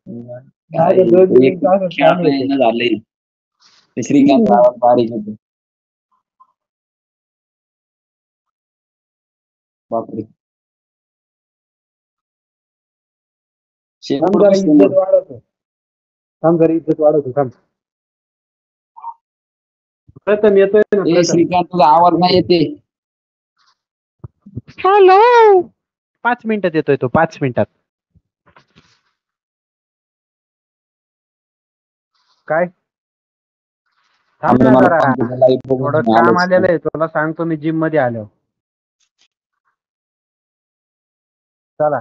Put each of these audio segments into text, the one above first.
काय एक दोन खेळ चालू होते. येणं झालंय ते श्रीकांत आवाज बारीक होते. बापरे थांब शेपूट जरा बसले ना. इज्जत वाढवतो. थांब जरा इज्जत वाढवतो. थांब. प्रथम येतोय ना ए प्रथम. श्रीकांत तुझा आवाज नाही येते. हॅलो 5 मिनिटात येतोय तो 5 मिनिटात. काय थांब आम्ही ना मला जरा. तुझं लाईव्ह थोडं बघून काम आलोच आलेलं आहे तुला सांगतो मी जिम मध्ये आलो. चला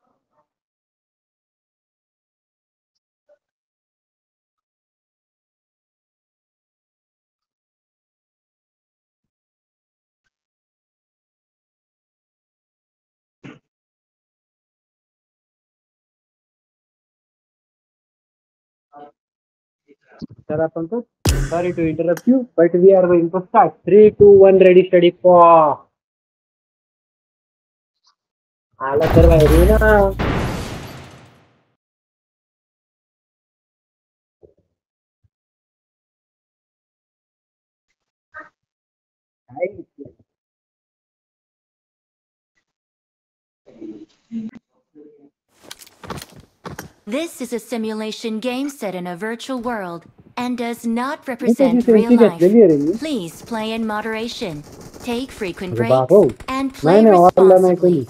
तर आपण तो sorry to interrupt you but we are going to start 3, 2, 1 ready steady for. आला तर बाहेर ये ना. This is a simulation game set in a virtual world and does not represent real life. Please play in moderation, take frequent breaks, and play responsibly.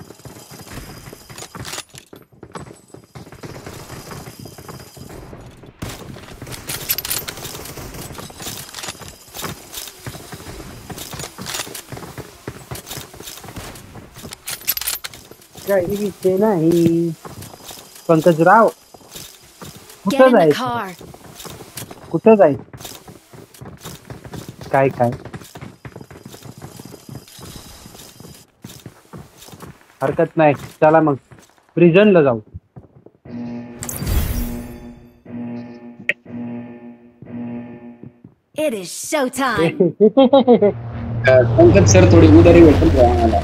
काही विषय नाही. पंकजराव Get कुठं in the जायचं? car. कुठं जायचं? काय काय हरकत नाही. चला मग प्रिझनला जाऊ. It is showtime. Pankaj sir थोडी उदारी भेटेल का आम्हाला?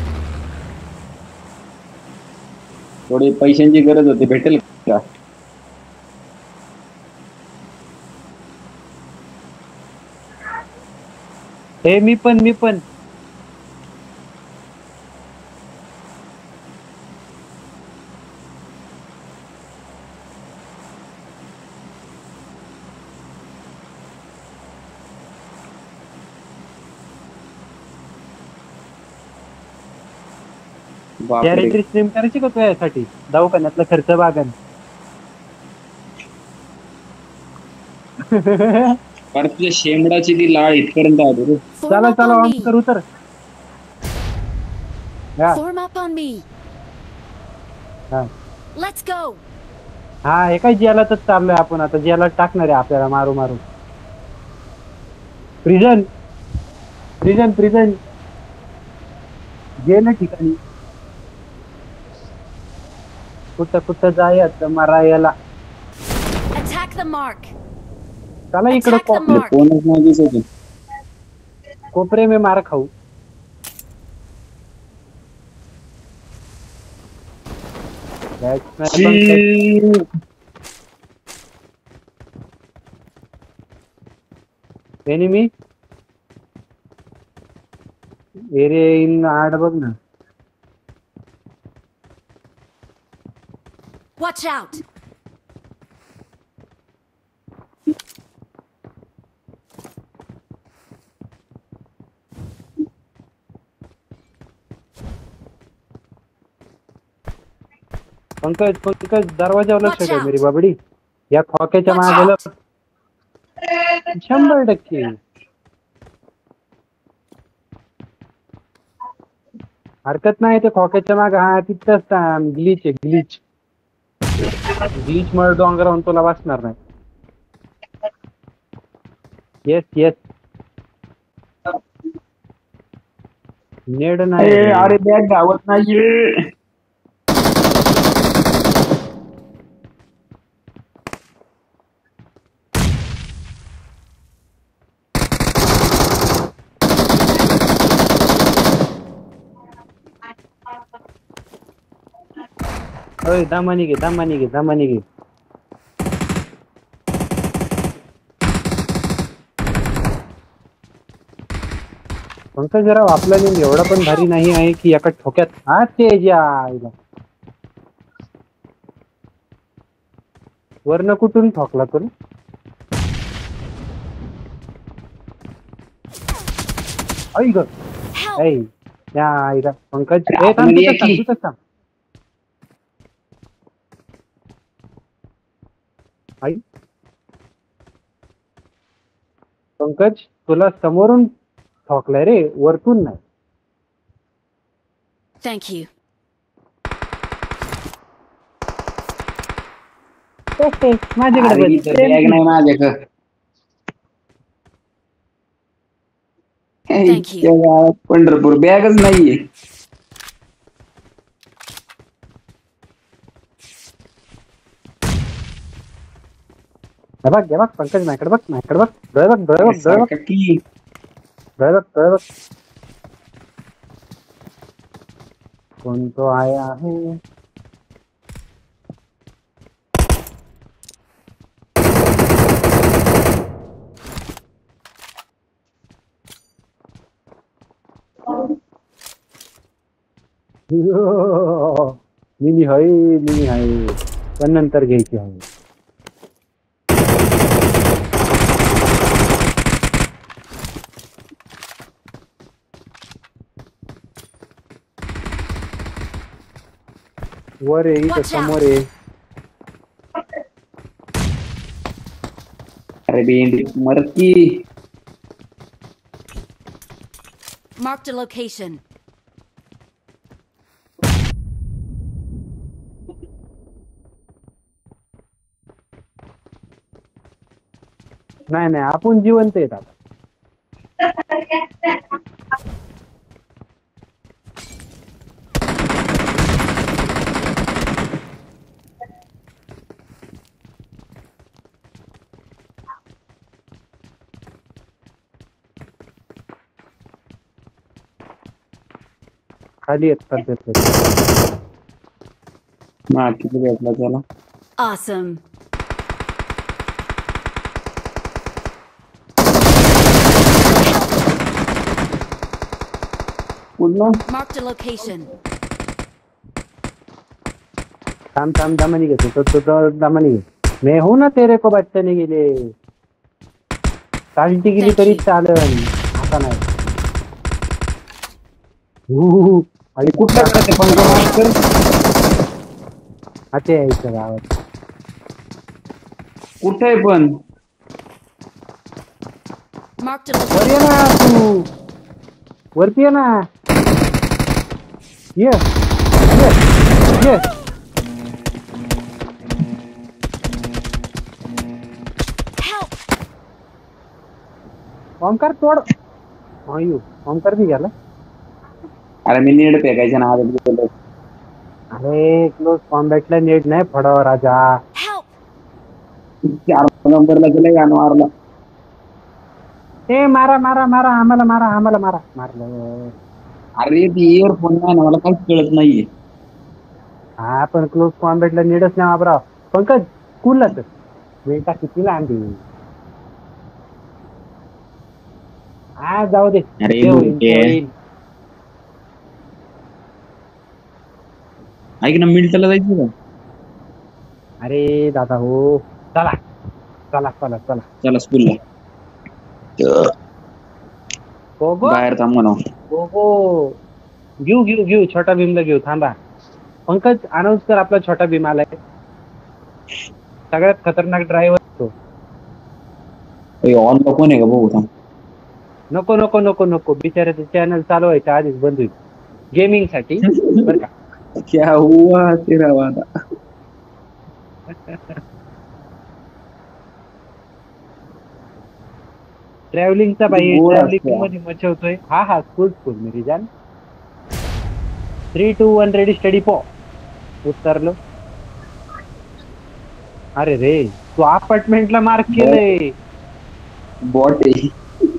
थोडी पैशांची गरज होती, भेटेल का? हे मी पण बापरे चॅरिटी स्ट्रीम करायची का तुझ्यासाठी? दवाखान्यातला खर्च बागन. अरे तुझ्या शेंबडाची ती लाळ इथपर्यंत आली रे. Form चला up चला on ऑन me. करू तर. हा Form up on me. हा Let's go. हा हे काय जेलातच चाललोय आपण आता. जेलात टाकणार आहे आपल्याला मारू मारू. प्रिझन प्रिझन प्रिझन जेल ठिकाणी कुठं कुठं जायचं मारायला. Attack the mark. चला इकडं Attack the mark. कोणच नाही दिसत आहे. कोपरे में मार खाऊ. एनिमी एरिया इन आड बघ ना. Watch out. पंकज दरवाजावर लक्ष Watch ठेव out. मेरी बाबडी. या खोक्याच्या Watch मागेला out. 100% हरकत नाही. ते खोक्याच्या माग हा तिथंच ग्लिच आहे. ग्लिच मुळे डोंगरावरून तुला वाचणार नाही. येस नेड नाही. अरे बॅग गावत नाहीये. दामानी घे. पंकजराव आपला नेम एवढा पण भारी नाही आहे की एका ठोक्यात हा तेजा आईला वरनं कुठून ठोकला तुला आई ग ऐ या आईला पंकज ए थांब तिथंच थांब आई पंकज तुला समोरून ठोकलाय रे वरतून नाही Thank you. माझ्याकडे बॅग नाही माझ्याकडे Thank you. त्या गावात पंढरपूर बॅगच नाहीये बघ पंकज माझ्याकडे बघ डोळे सारखा की बघ कोण तो आया है मिनी आहे पण नंतर घ्यायची आहे वर आहे इथं समोर आहे अरे भेंडी मरती Marked a location. नाही आपण जिवंत आहेत आता खाली आहेत सध्या किती भेटला त्याला Awesome. Marked a location. थांब दमनी घेतो तो दमनी घे मैं हूं ना तेरे को बच्चने गेले काळजी गेली तरी चालन आता नाही आणि कुठला करते पण आता यायचं गावात कुठे पण Marked a वर ये location. ना तू वरती ये ना ये Help! ओंकार तोड अयो ओंकार भी गेला अरे मी नीड फेकायच्या ना आदत गेलो अरे क्लोज कॉम्बॅटला नेट नाही फडावा राजा Help! 4 नंबरला गेला गाणं मारला ए मारा आम्हाला मारलं अरे ती इयरफोन नाही ना मला काहीच कळत नाहीये हा पण क्लोज कॉम्बॅटला नेटच नाही वापरा पंकज कुठला तर वेटा किती लांबी हा जाऊ दे अरे ते होईल, मोठे. ते होईल. ऐक ना मिल्टला जायचं का अरे दादा हो चला चला स्कूलला हो बाहेर थांब म्हणा हो घेऊ छोटा भीमला घेऊ थांबा पंकज अनाऊन्स कर आपला छोटा भीम आलाय सगळ्यात खतरनाक ड्रायव्हर तो ऑन कोण आहे का बघू थांब नको बिचाऱ्याचं चॅनल चालू व्हायचं आधीच बंद होईल गेमिंग साठी बरं का क्या हुआ तेरा वादा ट्रॅव्हलिंगचा बाई गोड ट्रॅव्हलिंग असतं. मध्ये मचवतोय हा स्कूल मेरी जान 3, 2, 1 रेडी स्टडी पो उतरलो अरे रे तू अपार्टमेंटला मार्क केलंय बॉट आहे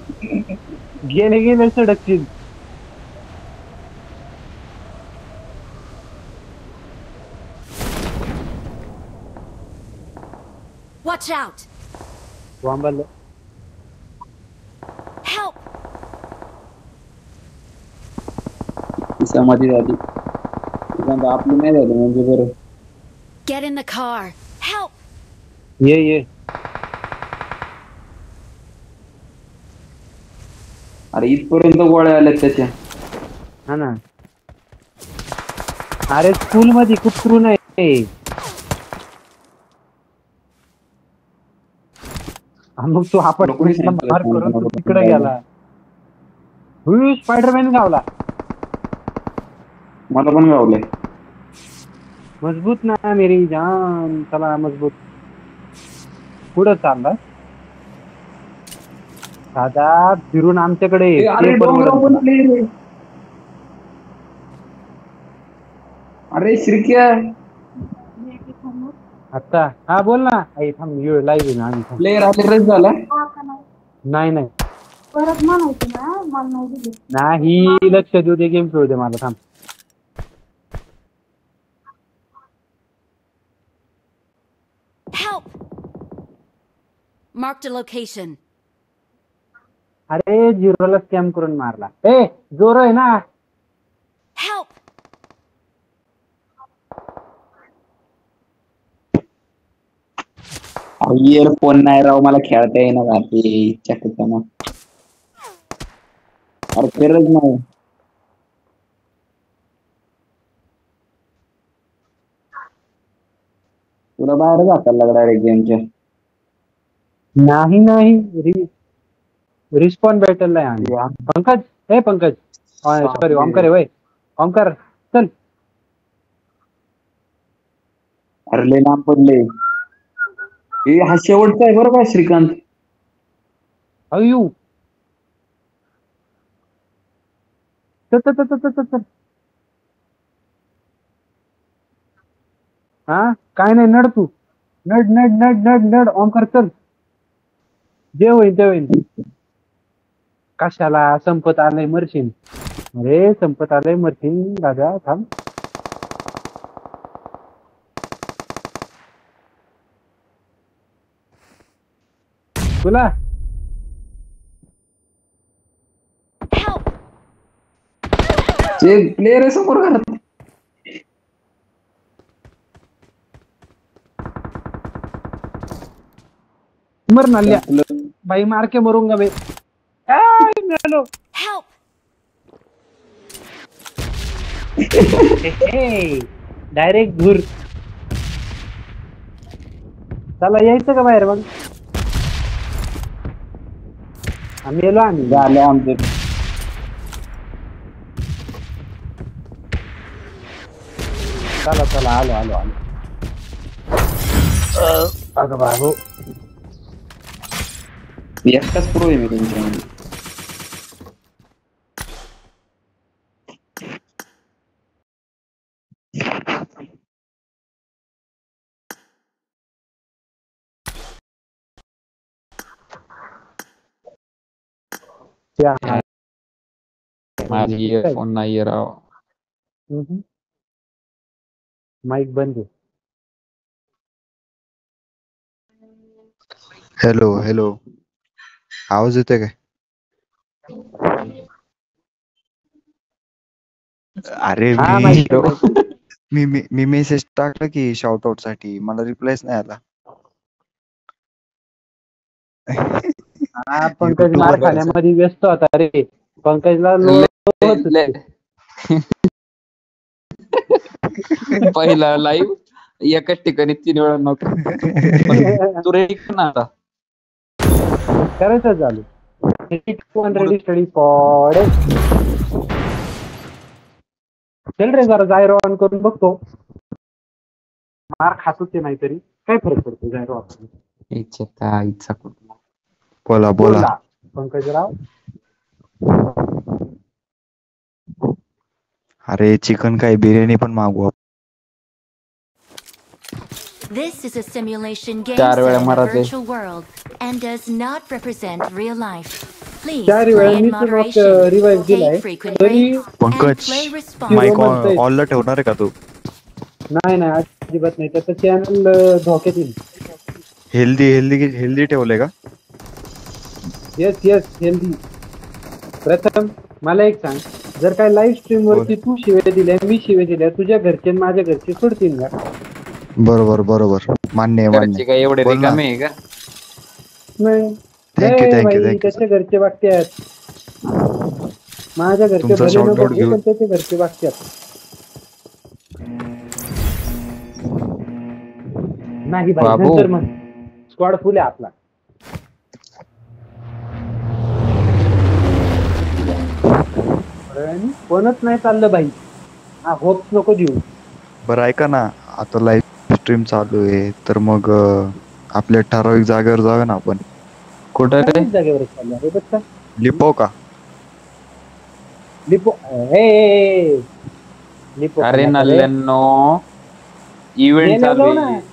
गेले सडकशील Watch out! वांबल Help! मध्ये झाली आपली नाही झाली म्हणजे बरं. Get in the car. Help! ये अरे इथपर्यंत गोळ्या आल्यात त्याच्या. हा ना. अरे स्कूल मध्ये कुत्रू नाही. मग तू आपण मार करून तू तिकडे गेला. स्पायडरमॅन गावला. मला पण गावलंय. मजबूत ना मेरी जान. चला मजबूत. पुढं चालला दादा फिरून आमच्याकडे. अरे अरे श्रीक्या आता हा बोल ना. थांब लाईव्ह ना आम्ही. प्लेयर आले झाला नाही परत म्हणायचं नाही. लक्ष देऊ दे. गेम खेळू दे मला. थांब. Help! Marked a location. अरे झिरोला स्कॅम करून मारला. जोर आहे ना. Help! इयरफोन नाही राव मला खेळता येणार इच्छा करताना. अरे खरंच नाही. तुला बाहेर जाताल डायरेक्ट गेमच्या. नाही रिस्पॉन्ड भेटल आहे. पंकज सॉरी ओमकार आहे. ओमकार चल. अरे लय लांब पडले. हा शेवटचा आहे बरं का श्रीकांत. अयू चल. हा काय नाही. नड तू. नड ओमकार चल. जे होईल ते होईल. कशाला संपत आलंय मरशील. अरे संपत आलंय मरशील दादा. थांब. तुला प्लेयर आहे समोर घरात. मर नाल्या भाई मार के मरूंगा बे. मेलो. डायरेक्ट घुर. चला यायचं का बाहेर मग. आम्ही येलो. आम्ही झालं आमचे. चला आलो. अगं बाबू एकटाच प्रो आहे मी तुमच्यामध्ये. माझी इयरफोन नाही राव. माईक बंद आहे. हॅलो आवाज येतोय काय. अरे मी मेसेज टाकला की शॉर्ट आउट साठी. मला रिप्लायच नाही आला. पंकज मार खाण्यामध्ये व्यस्त होता रे. पंकजला पहिला लाईव्ह एकाच ठिकाणी 3 वेळा नव्हतं. तू रेडी कर ना आता. करायचं चालू. Ready steady for. चल रे जरा जायरो ऑन करून बघतो. मार खातो ते नाहीतरी काय फरक पडतो जायरो ऑन. इच्छा बोला पंकजराव. अरे चिकन काय बिर्याणी पण मागू. This is a simulation game set in a virtual world and does not represent real life. Please play in moderation, take frequent breaks, and play responsibly. Mike ऑनला ठेवणार आहे का तू. नाही अजिबात नाही. त्याचं चॅनल धोक्यात येईल. हेल्दी ठेवलंय का. Yes healthy. प्रथम मला एक सांग. जर काय लाईव्ह स्ट्रीम वरती तू शिव्या दिल्या मी शिव्या दिल्या तुझ्या घरचे आणि माझ्या घरचे सोडतील का? बरोबर बरोबर मान्य आहे, घरचे काय एवढे बोल ना. रिकामे आहे का? नाही थँक्यू नाही थँक्यू भाई, थँक्यू त्याच्या घरचे वागतात. माझ्या घरचे तुमचा भले shout नको out घेऊन. पण त्याचे घरचे वागतात. नाही भाई, बाबू. नंतर मग स्क्वॉड फुल आहे आपला. कोणच नाही चाललं भाई. हा होप्स नको देऊ. बरं ऐका ना, आता लाईव्ह स्ट्रीम चालू आहे तर मग आपल्या ठराविक जागेवर जाऊया ना आपण. कुठं रे? ठराविक जागेवर चाललं आहे बघ का? लिपो का? लिपो लिपो अरे खाण्याचं रे. नल्ल्यांनो, इव्हेंट गेलो चालू ना. आहे.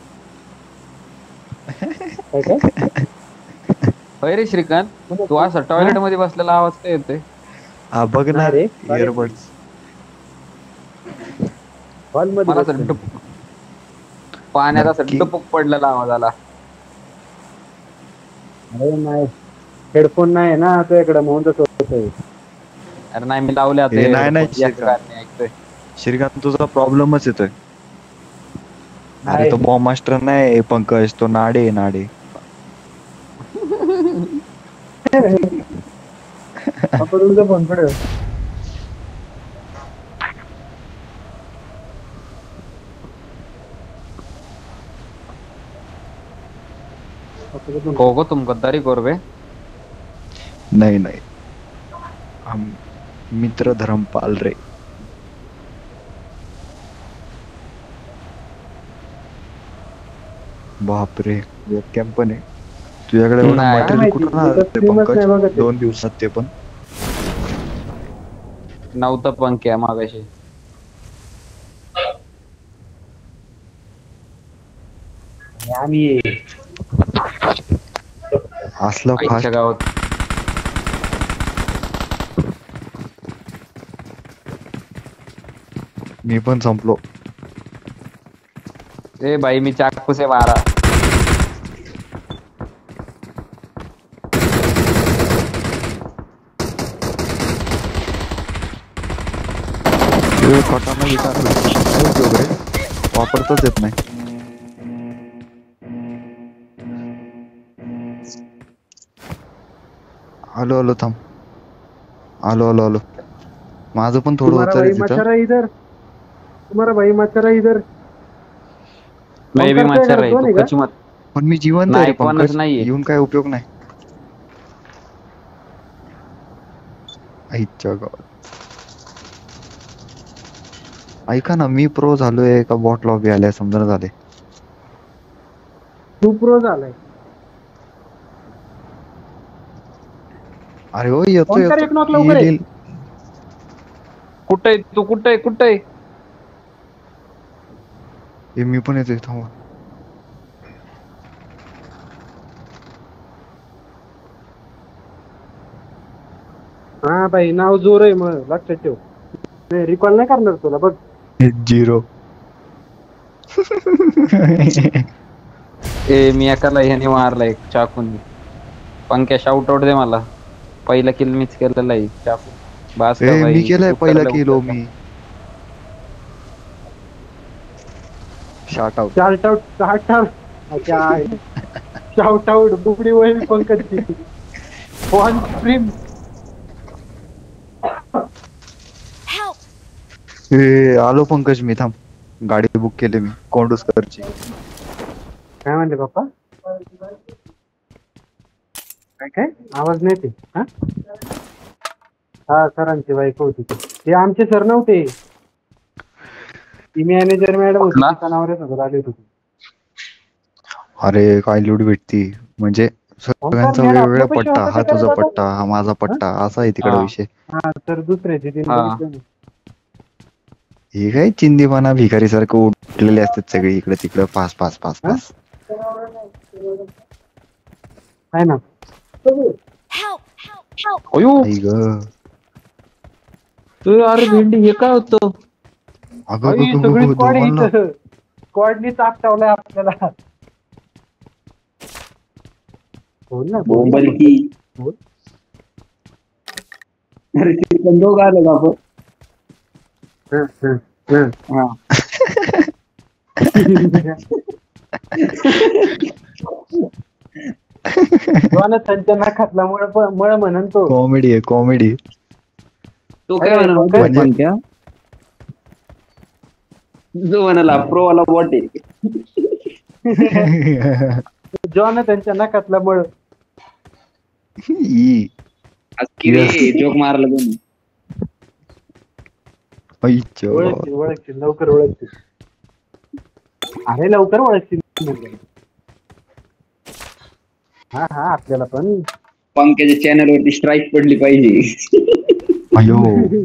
काय काय? होय रे श्रीकांत, तू असं टॉयलेट मध्ये बसलेला आवाज काय येतोय? हा बघ ना नाही रे, इयरबड्स. हॉलमध्ये मला असं बसलो. पाण्यात असं नक्की. डुपुक पडलेला आवाज आला. अरे नाही, हेडफोन नाही ना तुझ्याकडे म्हणून तसं होतंय. अरे नाही, मी लावले आता हे नाही, नाही, earphones, याच श्रीकांत. कारणे ऐकतोय. श्रीकांत तुझा प्रॉब्लेमच येतोय. अरे नाही. तो बॉम्ब मास्टर नाही पंकज, तो नाडे आहे, नाडे. आपण तुमचा फोन पडेल. को तुम गद्दारी करबे? नाही नाही, हम मित्र धर्मपाल रे. बापरे, वेबकॅम पण आहे तुझ्याकडे. एवढं नाही. मटेरियल काय कुठून माहिती, आलं मी तर रे streamच नाही बघत पंकज? आहे. 2 दिवसात ते पण. नव्हतं पंख्या मागाशी. आम्ही असला आईच्या फास्ट. गावात. मी पण संपलो. ए भाई, मी चाकू से मारा. फटाना उपयोग रे, वापरताच येत नाही. आलो आलो, थांब. आलो आलो आलो. माझं पण थोडं तुम्हारा होतं भाई रे तिथं. मच्छर है इधर. तुम्हारा भाई मच्छर है इधर. मी बी पंकज मच्छर आहे, कोण तू आहे का? कची मत. पण मी जिवंत आहे नाही, रे कोणच पंकज, नाहीये. येऊन काय उपयोग नाही. आईच्या गावात. ऐका ना, मी प्रो झालोय का बॉट लॉबी आल्या समजा झाले. तू प्रो झालाय. अरे हो, येतो कोणता एक नॉक येतो, लवकर आहे? येईल. कुठे तू? कुठे कुठे? हे मी पण येतोय, थांबा. हा भाई, नाव जोर आहे मग लक्षात ठेव. नाही रिकॉल नाही करणार तुला बघ. 0. ए मी एकाला ह्याने मारलाय चाकून. पंख्या शाउट आउट दे मला. पहिला किल मीच केलेला आहे चाकू. बास का भाई, मी केलाय उत्तर पहिला लवकर किलो का? मी. Short out. Shout out, shout out. अच्छा, शाउट आउट बुबडी वळी पंकजची. On stream. आलो पंकज, मी थांब. गाडी बुक केली मी कोंडूसकरची. काय म्हणले पप्पा? काय काय आवाज नाही ते. हा सरांची बाईक होती ते आमचे सर नव्हते. ती मॅनेजर मॅडम होती, कुठला? तिच्या नावावर सगळं आले होते. अरे काय लूट भेटती म्हणजे सगळ्यांचा मॅडम, वेगवेगळा आपल्या पैसे पट्टा. होते हा का तुझा रे पट्टा, हा माझा पट्टा, असा आहे तिकडे हा. विषय. हा तर दुसऱ्याचे तीन हा. बघितले नाही. हे काय चिंदीपाना भिकारी सारखं उठलेले असतात सगळे इकडे तिकडे, पास पास पास पास. आहे ना. अयो, आई ग. अरे भेंडी हे काय होतं? अगं आई, गं, सगळी गं, स्क्वॉड धुवाल ना. इथं स्क्वॉडनी ताप ठेवलाय आपल्याला. बोल ना बोल. बोल की. बोल. अरे ते दोघं आलं बाबा. हा. त्यांच्या नाकातला मळ म्हणून तो कॉमेडी आहे कॉमेडी. तो काय म्हणाला म्हणजे- पंक्या? जो म्हणाला प्रो वाला बॉट आहे. जॉन त्यांच्या नाकातला मळ. ई. जोक मारला तुम्ही. ओळखतील लवकर ओळखतील. अरे लवकर ओळखतील. हा आपल्याला पण पंक्याच्या चॅनल वरती स्ट्राईक पडली पाहिजे. अयो.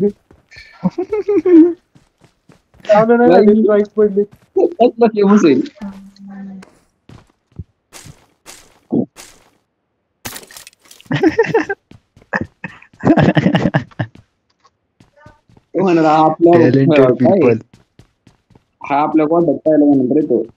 स्ट्राईक पडली. फेमस होईल. म्हणा Talented people. हा आपल्या कॉन्टॅक्ट पाहिला म्हणून रे तो.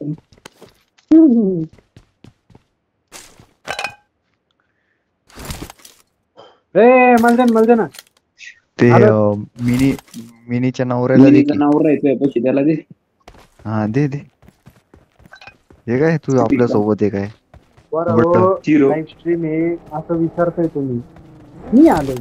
मलजन ना ते मिनीच्या नवऱ्याला दे की. नाव राहायचंय पैसे त्याला दे. हा दे. हे काय तू आपल्या सोबत आहे काय? Zero. लाईव्ह स्ट्रीम आहे असं विचारतोय तुम्ही. मी आलोय.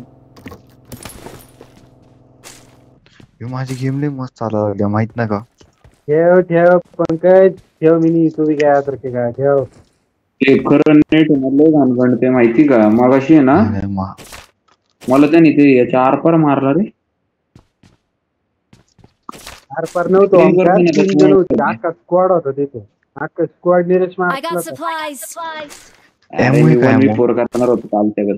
माझी गेम लय मस्त चालू लागली माहित ना का? ठेव पंकज ठेव मिनी तू बी काय सारखे काय ठेव. ते खरं नेट लय घाणघण ते माहिती का? मगाशी आहे ना मला त्याने ते याच्या आरपार मारला रे. आरपार नव्हतो अख्खा स्क्वॉड होता तिथे. अख्खा स्क्वॉड निरेश I got मारला. supplies. त्यामुळे काय मग? 1v4 करणार होतो काल त्यावर.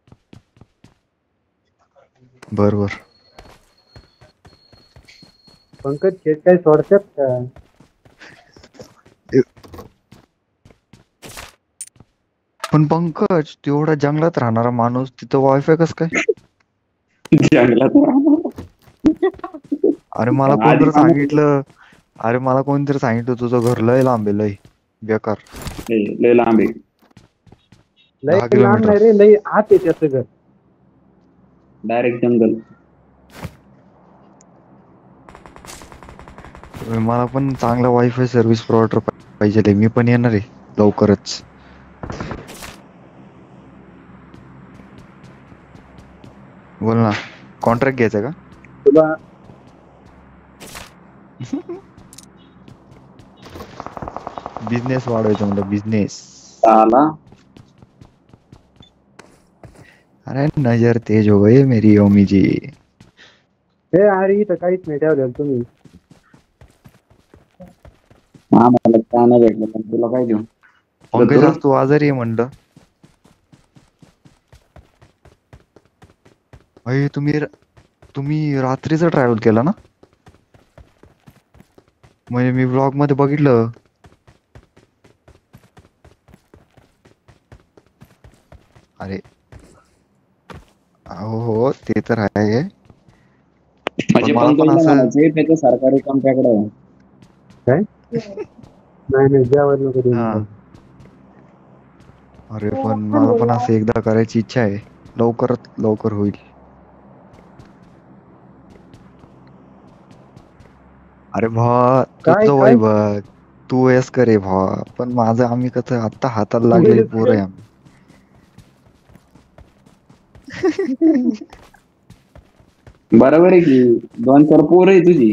बरोबर. पंकज खेळ काय सोडतात का? पण पंकज तेवढा जंगलात राहणारा माणूस तिथं वायफाय कस काय? अरे मला कोणतरी सांगितलं तुझं घर लय लांब आहे लय बेकार. लय लांब आहे. लय 10 किलोमीटर. लांब नाही रे लय आत आहे त्याचं घर. डायरेक्ट जंगल. मला पण चांगला वायफाय सर्व्हिस प्रोव्हायडर पाहिजे. मी पण येणार आहे लवकरच. बोल ना. कॉन्ट्रॅक्ट घ्यायचा का तुला? बिझनेस वाढवायचा म्हणलं बिझनेस. आला अरे नजर तेज हो गई मेरी ओमी जी. हे अरे इथं काहीच नाही ठेवलेलं तुम्ही. मला काय नाही भेटलं पण तुला काय देऊ? पंकज आज तू आजारी आहे म्हणलं. अय तुम्ही रात्रीच ट्रॅव्हल केला ना? म्हणजे मी ब्लॉग मध्ये बघितलं. अरे हो ते तर आहे. म्हणजे मला पण पंकजला असं- म्हणायचे त्याचं सरकारी काम त्याकडे आहे. काय नाही जेवण नको देऊ. हा. अरे पण मला पण असं एकदा करायची इच्छा आहे. लवकरात लवकर होईल. अरे भा काय- तुझं काय? वय बघ. तू वयस्कर आहे भा. पण माझं आम्ही कसं आता हाताला लागले पोरं आहे आम्ही. बरोबर आहे की 2-4 पोरं आहे तुझी.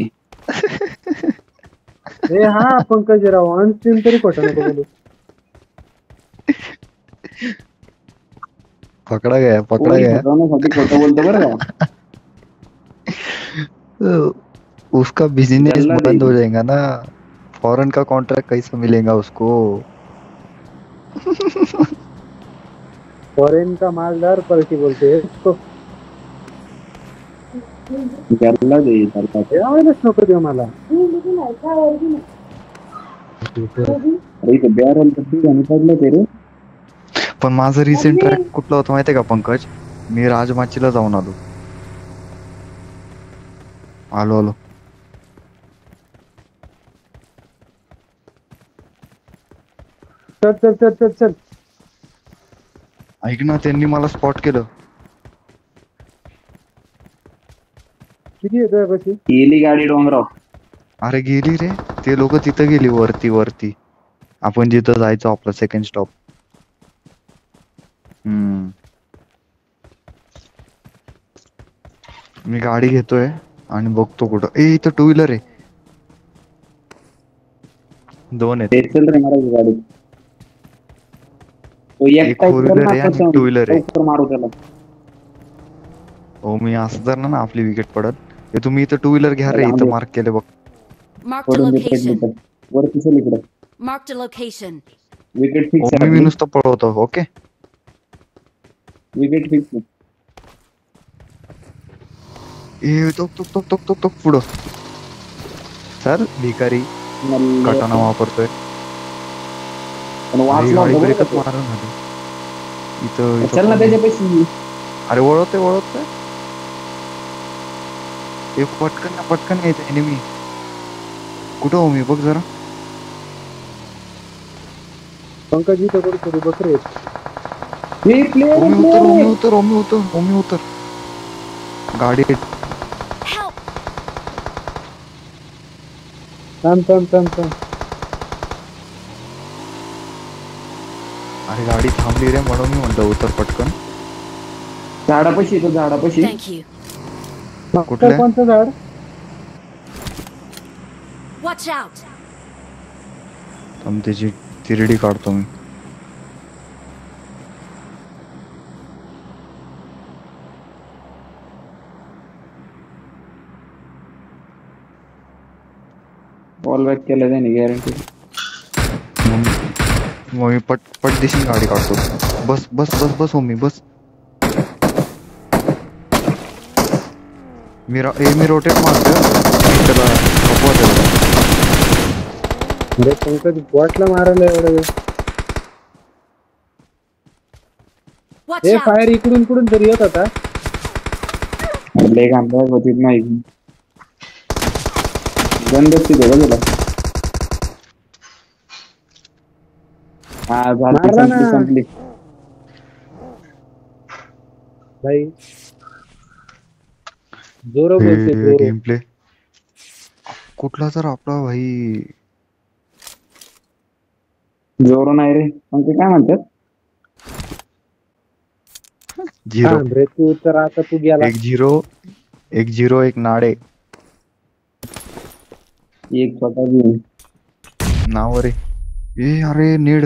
हे हा पंकजराव ऑन स्ट्रीम तरी खोटं नको बोलू. पकड़ा गया पोरी फसवण्यासाठी खोटं बोलतो बरं का. उसका बिजनेस जल्ला बंद देगी। हो जाएगा ना. फॉरेन का कॉन्ट्रैक्ट कैसे मिलेगा उसको? फॉरेन का मालदार पलटी बोलते इसको. जल्ला दे जल्ला. जेवायलाच नको देऊ मला. अरे इथं बॅरल कधी घाणी पडलं ते रे. पण माझं रिसेंट ट्रॅक कुठलं होतं माहितीये का पंकज? मी राजमाचीला जाऊन आलो. आलो चल. ऐक ना त्यांनी मला स्पॉट केलं. किती येतोय कशी गेली गाडी डोंगराव. अरे गेली रे, ते लोक तिथं गेली वरती वरती. आपण जिथं जायचो आपला सेकंड स्टॉप. मी गाडी घेतोय आणि बघतो कुठं. इथं टू व्हीलर आहे. 2 आहेत. ते चल रे मारायची गाडी. तो एक फोर व्हीलर आहे आणि टू व्हीलर आहे. लवकर मारू त्याला. हो मी असं जर ना आपली विकेट पडत. हे तुम्ही इथं टू व्हीलर घ्या रे, इथं मार्क केले बघ. Marked a पडून दे location. पडली तर. वरती चल इकडे. Marked a location. Wicket fix मी आहे. नुसतं पळवतो. ओके विकेट फिक्स आहे. तो पुढं चल भिकारी. कटाना वापरतोय. पण अरे, वाचला गाडी होता बरं ब्रेकच का तो. मारून झाली. इथं चल ना त्याच्यापाशी. अरे वळवतोय. हे पटकन यायचं एनिमी. कुठं हो मी बघ जरा. पंकज इथं कुठे बकरे हे प्लेयर ओमी उतर. गाडी Help! थांब. अरे गाडी थांबली रे, म्हणून मी म्हणलं उतर पटकन. झाडापाशी येतो झाडापाशी. Thank you. कुठल्या? कोणतं झाड Watch out! थांब, त्याची तिरडी काढतो मी. बॉल बॅक केला त्याने गॅरंटी. मग मी पट दिशीन गाडी काढतो. बस ओमी बस. मी रोटेट मारतो त्याला. अरे पंकज बॉटला मारायला एवढं वेळ. Watch हे out! फायर इकडून तरी येत होता. लय घांबा होतीच नाही. गंदस्ती दे तुला. हा मारला ना. संपली. भाई जोरो बोलते जोरो. गेम प्ले कुठला तर आपला भाई. जोरो नाही रे. पण ते काय म्हणतात. 0 रे तू तर आता तू गेला. 1-0 एक नाडे. एक छोटा भी नाव रे. अरे नीड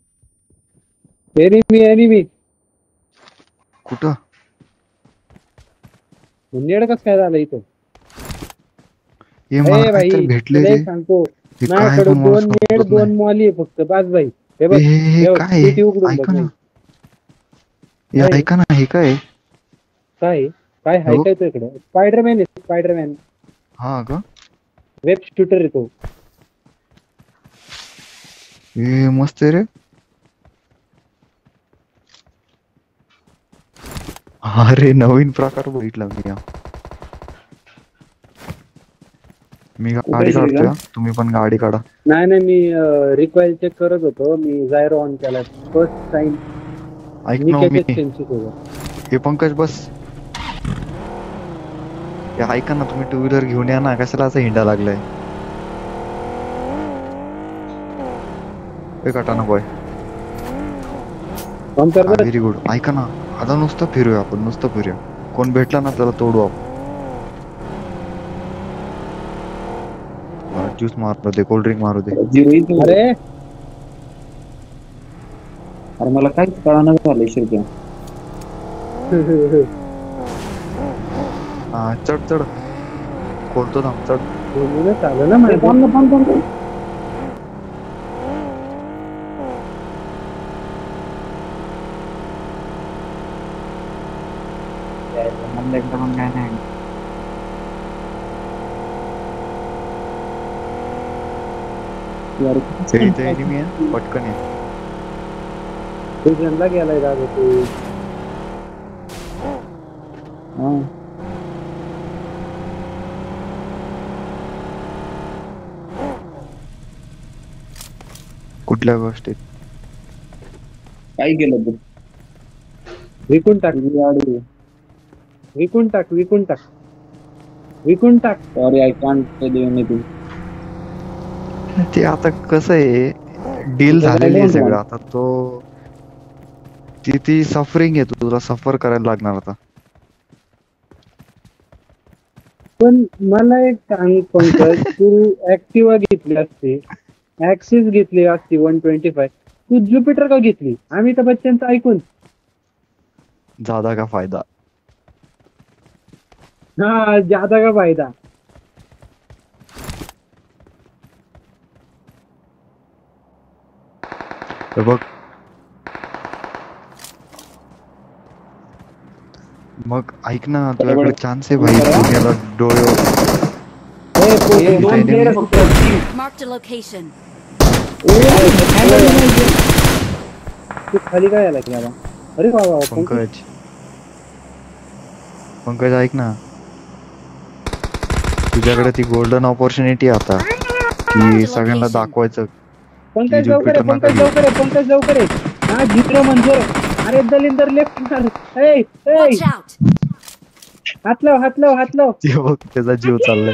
एनिमी कुठं. नेड कसं काय झालं इथं. हे मला भाई काहीतरी भेटले तुला रे. एक सांगतो हे काय माझ्याकडे पण मला 2 नेड समजत 2 नाही. मॉली आहे फक्त. बस भाई हे बघ. हे बघ, काय किती उघडून ऐका बघ. ना. हे ऐका ना, हे काय काय हाय हो. काय तो इकडे. स्पायडरमॅन हा का. वेब शूटर आहे तो. हे मस्त आहे रे. अरे नवीन प्रकार बघितला मी गाडी काढतोय. तुम्ही पण गाडी काढा. नाही मी रिक्वाईल चेक करत होतो. मी जायरो ऑन केला फर्स्ट टाइम. ऐक ना मी. सोबत हे पंकज बस. हे ऐका ना, तुम्ही टू व्हीलर घेऊन या ना. कशाला असं हिंडा लागलाय. हे कटाना बॉय. Very good. ऐका ना, आता नुसतं फिरूया आपण. कोण भेटला ना त्याला तोडू आपण. ज्यूस मारू दे, कोल्ड ड्रिंक मारू दे. अरे मला काहीच कळणार झालं शिरक्या. हा चढ खोलतो थांब. चढ. चालू ना माझं. एकदम काय नाही. इथे enemy आहे, पटकन ये. जनला गेलाय दादा तू. कुठल्या गोष्टीत काय केलं तू. विकून टाक. विकून टाक. Sorry I can't tell you anything. ते आता कसं आहे, डील झालेली आहे सगळं आता. तो ती सफरिंग आहे, तुला सफर करायला लागणार आता. पण मला एक सांग पंकज, तू ऍक्टिवा घेतली असती, ऍक्सिस घेतली असती 125, तू ज्युपिटर का घेतली? अमिताभ बच्चनचं ऐकून. ज्यादा का फायदा. हा, ज्यादा का फायदा. हे बघ, मग ऐक ना, तुझ्याकडे चान्स आहे भाई, दुनियाला डोळे. दोन प्लेयर फक्त. Marked a location. तू खाली काय आला की बाबा? अरे बाबा पंकज, पंकज ऐक ना, तुझ्याकडे ती गोल्डन ऑपॉर्च्युनिटी आता की सगळ्यांना दाखवायचं. पंकज लवकर आहे, पंकज लवकर आहे, पंकज लवकर आहे. हा, जित्रो मंजूर. अरे दलिंदर लेफ्ट मार. Watch out! हात लाव, हात लाव, हात लाव. ते बघ, त्याचा जीव चाललाय.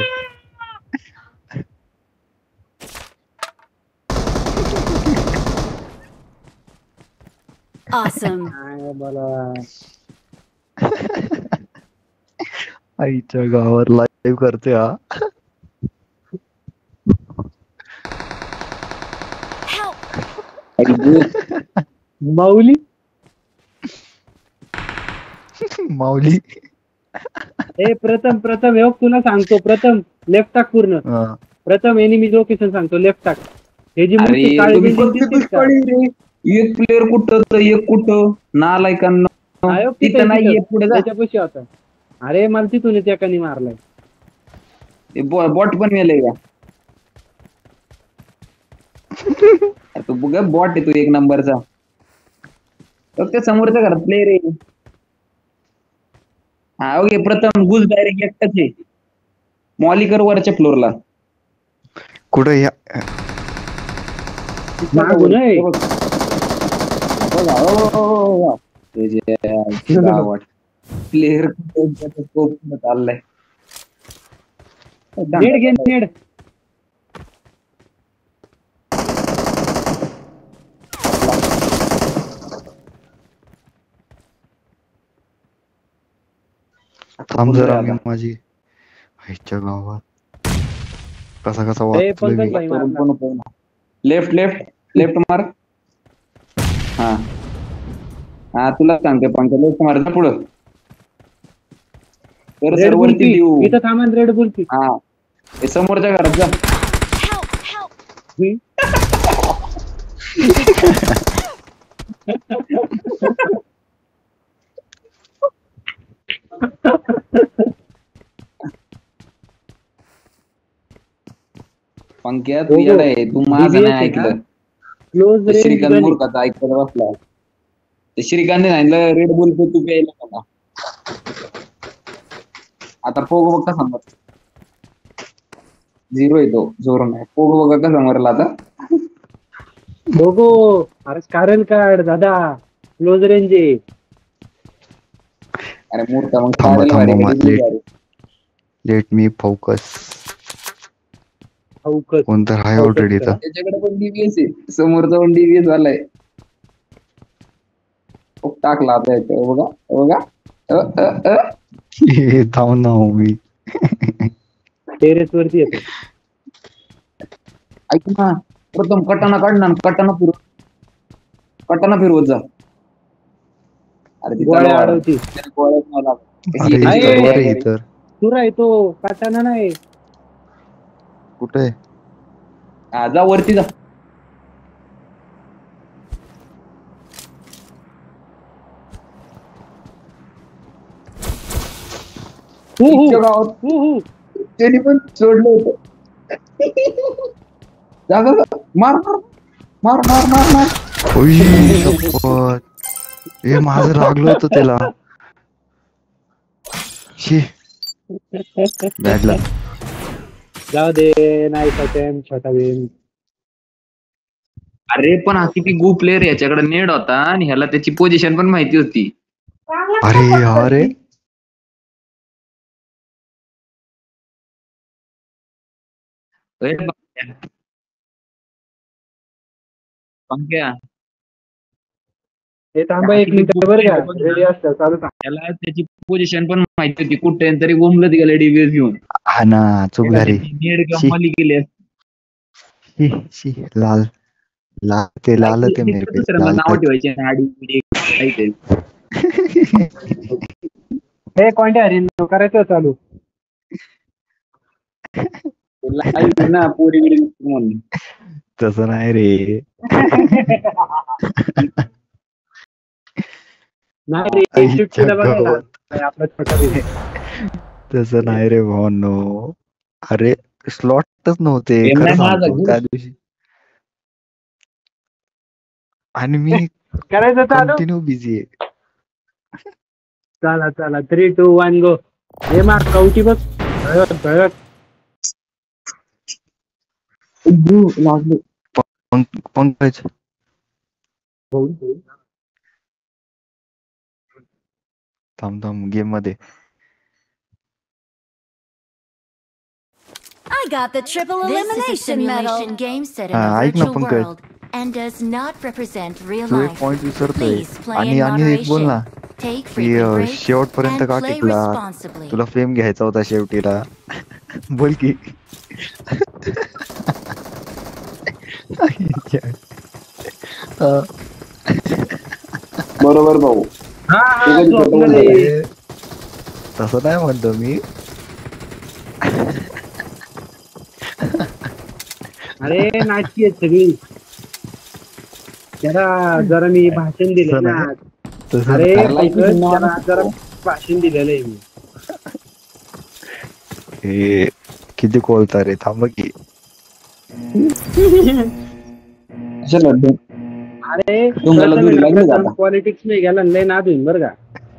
Awesome. काय बोला. आईच्या गावावर लाईव्ह करते हा. Help! माऊली. माऊली. प्रथम हे तुला सांगतो, प्रथम लेफ्ट टाक पूर्ण. हा. प्रथम एनिमी लोकेशन सांगतो, लेफ्ट टाक. हे जी अरे मोठी काळी तुम्ही building दिसते का? एक प्लेअर कुठं तर एक कुठं नालायकांना. आयोग तिथं नाही एक पुढे जा. त्याच्यापाशी होता. अरे मला तिथून एकाने मारलाय. बॉट पण मेलय का? तू बघ, बॉट आहे तू एक नंबरचा. त्या समोरच्या घरात प्लेअर आहे. हा ओके, प्रथम गुज डायरेक्ट एकटाच आहे. मॉलिकर वरच्या फ्लोअरला. कुठं या? मागून आहे. प्लेअर चाललाय. नेड घे, नेड. थांब जरा, मी माझी आईच्या गावात कसा पंकज भाई वाचतोय. लेफ्ट लेफ्ट लेफ्ट मार. हा हा, तुला सांगते पंकज, लेफ्ट मार जा पुढं. रेड वरती देऊ. इथं थांबा, रेड बुलची. हा, हे समोरच्या घरात जा. पंक्या तू येडा आहे, तू माझं नाही ऐकलं. क्लोज रेंज श्रीकांत मूर्खाचं ऐकत बसला. ते श्रीकांतने सांगितलं रेड बुल पे तू प्यायला मला. आता पोग बघ कसा मरला. 0 येतो, जोर नाही. पोग बघा कसा मरला आता. बघो. अरे कारण काढ दादा, क्लोज रेंज आहे. अरे मूर्खा, मग थांबा, लेट मी फोकस. कोणतर आहे ऑलरेडी इथं. त्याच्याकडे पण डीबीएस आहे, समोरचा पण डीबीएस वाला आहे. टाकला आता याच्यावर, बघा बघा. थांब ना मी टेरेस वरती येतो. ऐक ना, प्रथम कटाना काढ ना, कटाना फिरवत जा. अरे गोळ्या अडवती. सुरा आहे तो, काटाना नाही. कुठे? हा, जा वरती जा. त्यांनी पण सोडलं होतं. जागा मार मार मार मार मार. हे माझं लागलं होतं त्याला. बॅडला जाऊ दे, नाही छोटा बेन. अरे पण हा किती गो प्लेअर, याच्याकडे नेड होता आणि ह्याला त्याची पोझिशन पण माहिती होती. अरे अरे पंक्या हे थांबा एक मिनिट बरं का रेडी असतं चालू सांग. त्याला त्याची पोझिशन पण माहिती होती कुठे तरी बोंबलत गेला डीबीएस घेऊन. हा ना चूक झाली. नेट शी. कमाली गेले शी, लाल लाल ते लाल ते मेरे पे दुसऱ्यांना लाल नाव तक. ठेवायचे आडी बिडी काही ते. हे कोणत्या हरीन करायचं चालू. लाईव्ह ना पोरी बिरी म्हणून. तसं नाही रे. नाही रे आई चिटकीला बघा जगत. ना, आपला छोटा रे. तसं नाही रे भावांनो. अरे स्लॉटच नव्हते हे खरं नाही माझा सांगतो घेऊ. त्या दिवशी. आणि मी करायचं चालू. कंटिन्यू बिझी आहे. चला चला 3, 2, 1 गो. हे मार कवटी बघ धडक धडक. पंकज थांब थांब गेम मध्ये. I got the triple elimination medal. This is a simulation game set in a ऐक ना virtual Pankaj. world and does not represent real तू एक life. पॉइंट विसरतोय. Please play आणि in आणि एक बोल ना moderation. Take की frequent breaks शेवटपर्यंत and का play टिकला. responsibly. तुला फेम घ्यायचा होता शेवटीला. बोल की. बरोबर भाऊ. हा हा झोपलं रे. तसं नाही म्हणतो मी. अरे नाटकी आहेत सगळी. त्याला जरा मी भाषण दिलं ना. तसं अरे नाही. पंकज, त्याला जरा भाषण दिलेलं आहे मी. हे किती कोलता रे थांब की. अरे तुम्हाला दूर लागलं का आता? पॉलिटिक्स नाही गेला लय नाद होईल बरं का.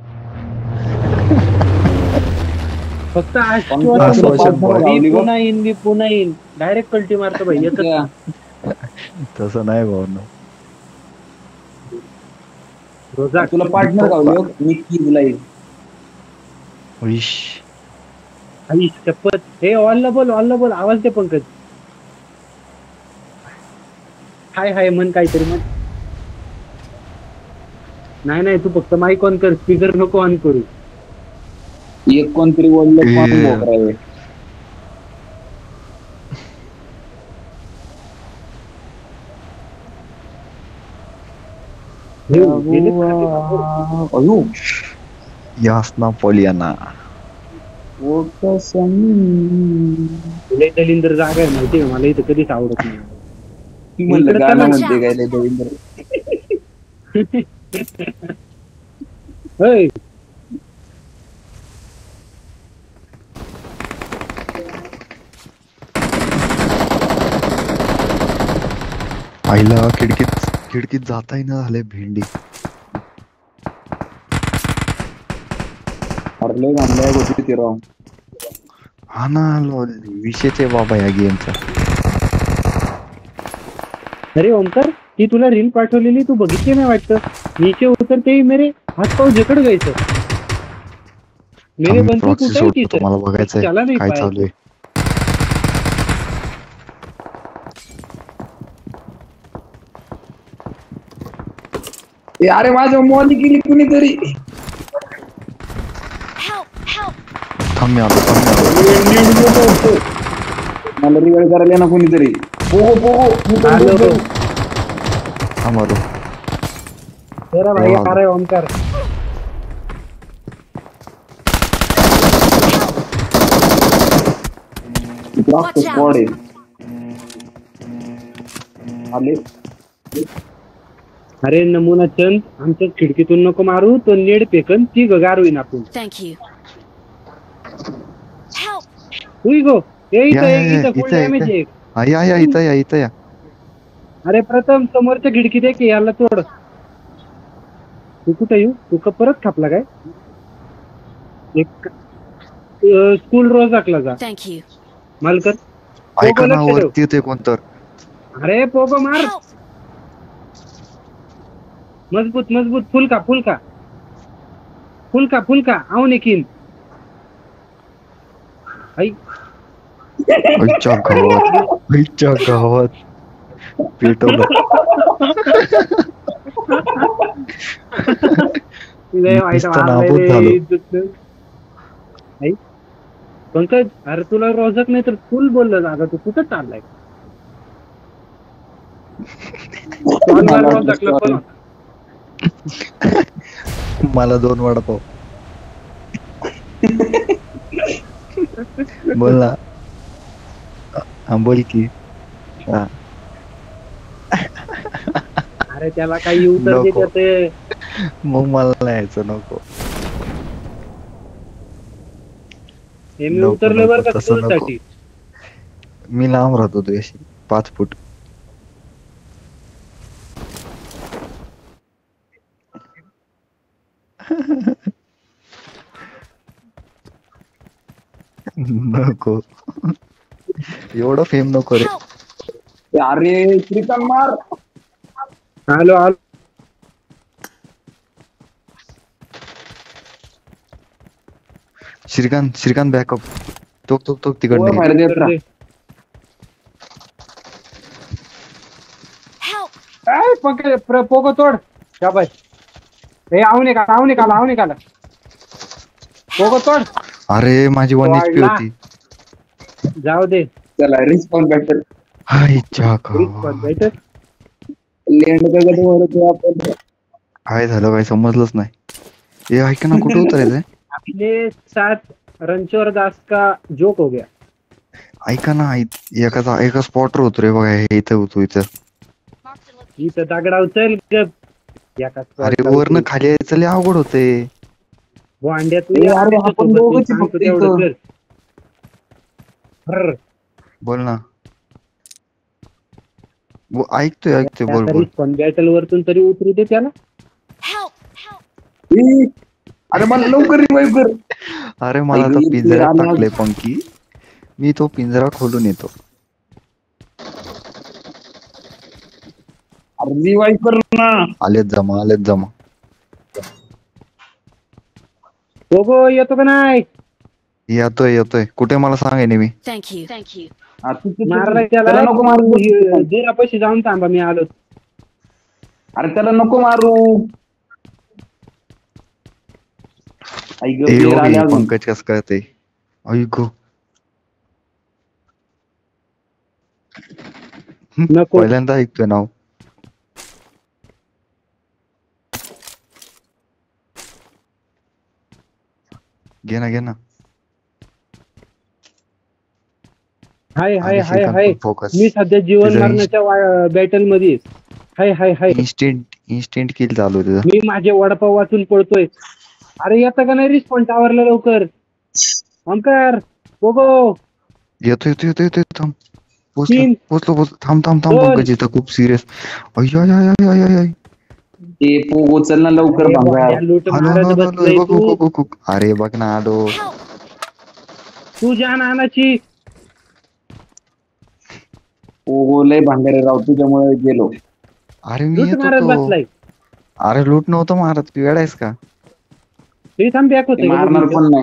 फक्त पुन्हा येईन मी पुन्हा येईन डायरेक्ट कल्टी मारतो भाई येतच. तसं नाही भाऊ. रोजा तुला पार्टनर गावलो मी की लाईव्ह. विश आई शपथ. हे ऑल बोल आवाज दे पंकज. हाय हाय म्हण काहीतरी म्हण. नाही तू फक्त माईक ऑन कर स्पीकर नको ऑन करू. एक कोणतरी बोललं कोण बोकरावे. अयो यासना पोलियाना. लय दलिंदर जागा आहे माहिती आहे मला इथं कधीच आवडत नाही. ती म्हणलं गाणं म्हणते काय लय दविंदर. होय आईला खिडकीत जाताही ना झाले भेंडी. अरे लय घाणल्या गोष्टी ते राव. हा ना विषयच आहे बाबा या गेमचा. अरे ओमकार ती तुला रील पाठवलेली तू बघितली नाही वाटतं. नीचे उतरते मेरे हात पाव जकड़ गए सर. मेरे बंधू कुठे होती सर. मला बघायचंय चला नाही काय पाय. चालू आहे. अरे माझ्या मॉली गेली कुणीतरी. थांब मी आलो. मला रिवाइव करायला ना कोणीतरी. आलो. थांब आलो. तेरा भाई आ रहा है ओमकार. Watch out. आले. अरे नमुना चंद आमच्या खिडकीतून नको मारू तो नेड फेकन ती गगार होईन आपण. Thank you. Help. हुई गो या, इथं फुल इथं, डॅमेज इथं. आहे. या इथं या. अरे प्रथम समोरच्या खिडकीत आहे की याला तोड. तू कुठं येऊ तू का परत खापला काय. एक स्कूल रोज टाकला जा Thank you. मालकर. ऐका ना लक्ष ठेव. वरती येते कोणतर. अरे पोगो मार. Help. मजबूत फुल का आऊन एकीन. आई आईच्या गावात आईच्या गावात पेटवलं. लय वाईट नुसतं वागलंय नाबूद रे झालो. इज्जतचं. आई, पंकज अरे तुला रोजक नाही तर फुल बोललं जागा तू कुठं चाललाय? कॉलवर रोजकला पण होता. मला 2 वडापाव. बोल ना. हा बोल की. हा. अरे त्याला काही उत्तर नको. देत ते. मग मला नाही यायचं नको. हे मी नको, उतरले बरं नको, का तसं नको. स्कूलसाठी. मी लांब राहतो तुझ्याशी 5 फूट. नको. एवढं फेम नको रे. अरे श्रीकांत मार. आलो आलो. श्रीकांत बॅकअप. तो तिकडनं ये. बाहेर देत राहा. ए, पंकज पोगो तोड. शाबास. हे आऊ निकाला. पोगो तोड. अरे माझी 1 HP वाढला. होती. जाऊ दे. चला रिस्पॉन्स बॅटर. आईच्या रिस्पॉन्स गावात. भेटत. लेंड कधी वरतो आपण. काय झालं काही समजलंच नाही. हे ऐक ना कुठे उतरायचंय? अपने साथ रणछोड़ दास का जोक हो गया. ऐका ना एका स्पॉटवर उतरे बघा हे इथं उतरू इथं. इथं दगडा उचल गप. एका अरे spot ला वरनं उचल. खाली यायचं लय अवघड होते. भांड्यात ए, अरे आपण दोघंच सांगतो फक्त तेवढं इथं. कर. हर्र. बोल ना. ऐकतोय बोल त्या बोल. रिस्पॉन्स बॅटल वरतून तरी उतरू दे त्याला. ए, अरे मला लवकर रिवाईव्ह कर. अरे मला ऐक, तो एक पिंजऱ्यात player आला. टाकले पंकी. मी तो पिंजरा खोलून येतो. अरे रिवाईव्ह कर ना. आलेत जमा. पोगो येतो का नाही? येतोय कुठे मला सांग नेहमी. Thank you. हा, मारलाय त्याला त्याला. नको मारू. दुरापाशी जाऊन थांबा मी आलो. अरे त्याला नको मारू. ऐक ए player आले अजून. पंकज कस कळते. ऐक नको. पहिल्यांदा ऐकतोय नाव. घे ना. हाय. फोकस. मी सध्या जीवन तिचं मरणाच्या बॅटल मध्ये हाय. इन्स्टंट किल चालू आहे. मी माझे वडापाव वाचून पळतोय. अरे येतं का नाही रिस्पॉन्स टावरला लवकर. ओंकार पोगो. येतोय थांब. तीन. पोचलो थांब दोन. पंकज इथं खूप सिरियस. अय्या ते पोगो चल ना लवकर अरे भांगा. वाड्या लूट मारत बसलंय तू. अरे बघ ना आलो. तू जान आणाची. पोगो लय भांगारे राव तुझ्यामुळे गेलो. अरे मी लूट येतो मारत तो. बसलाय. अरे लूट नव्हतं मारत तू वेडायस का? ते थांब बॅक ते मारणार होते. पण नाही.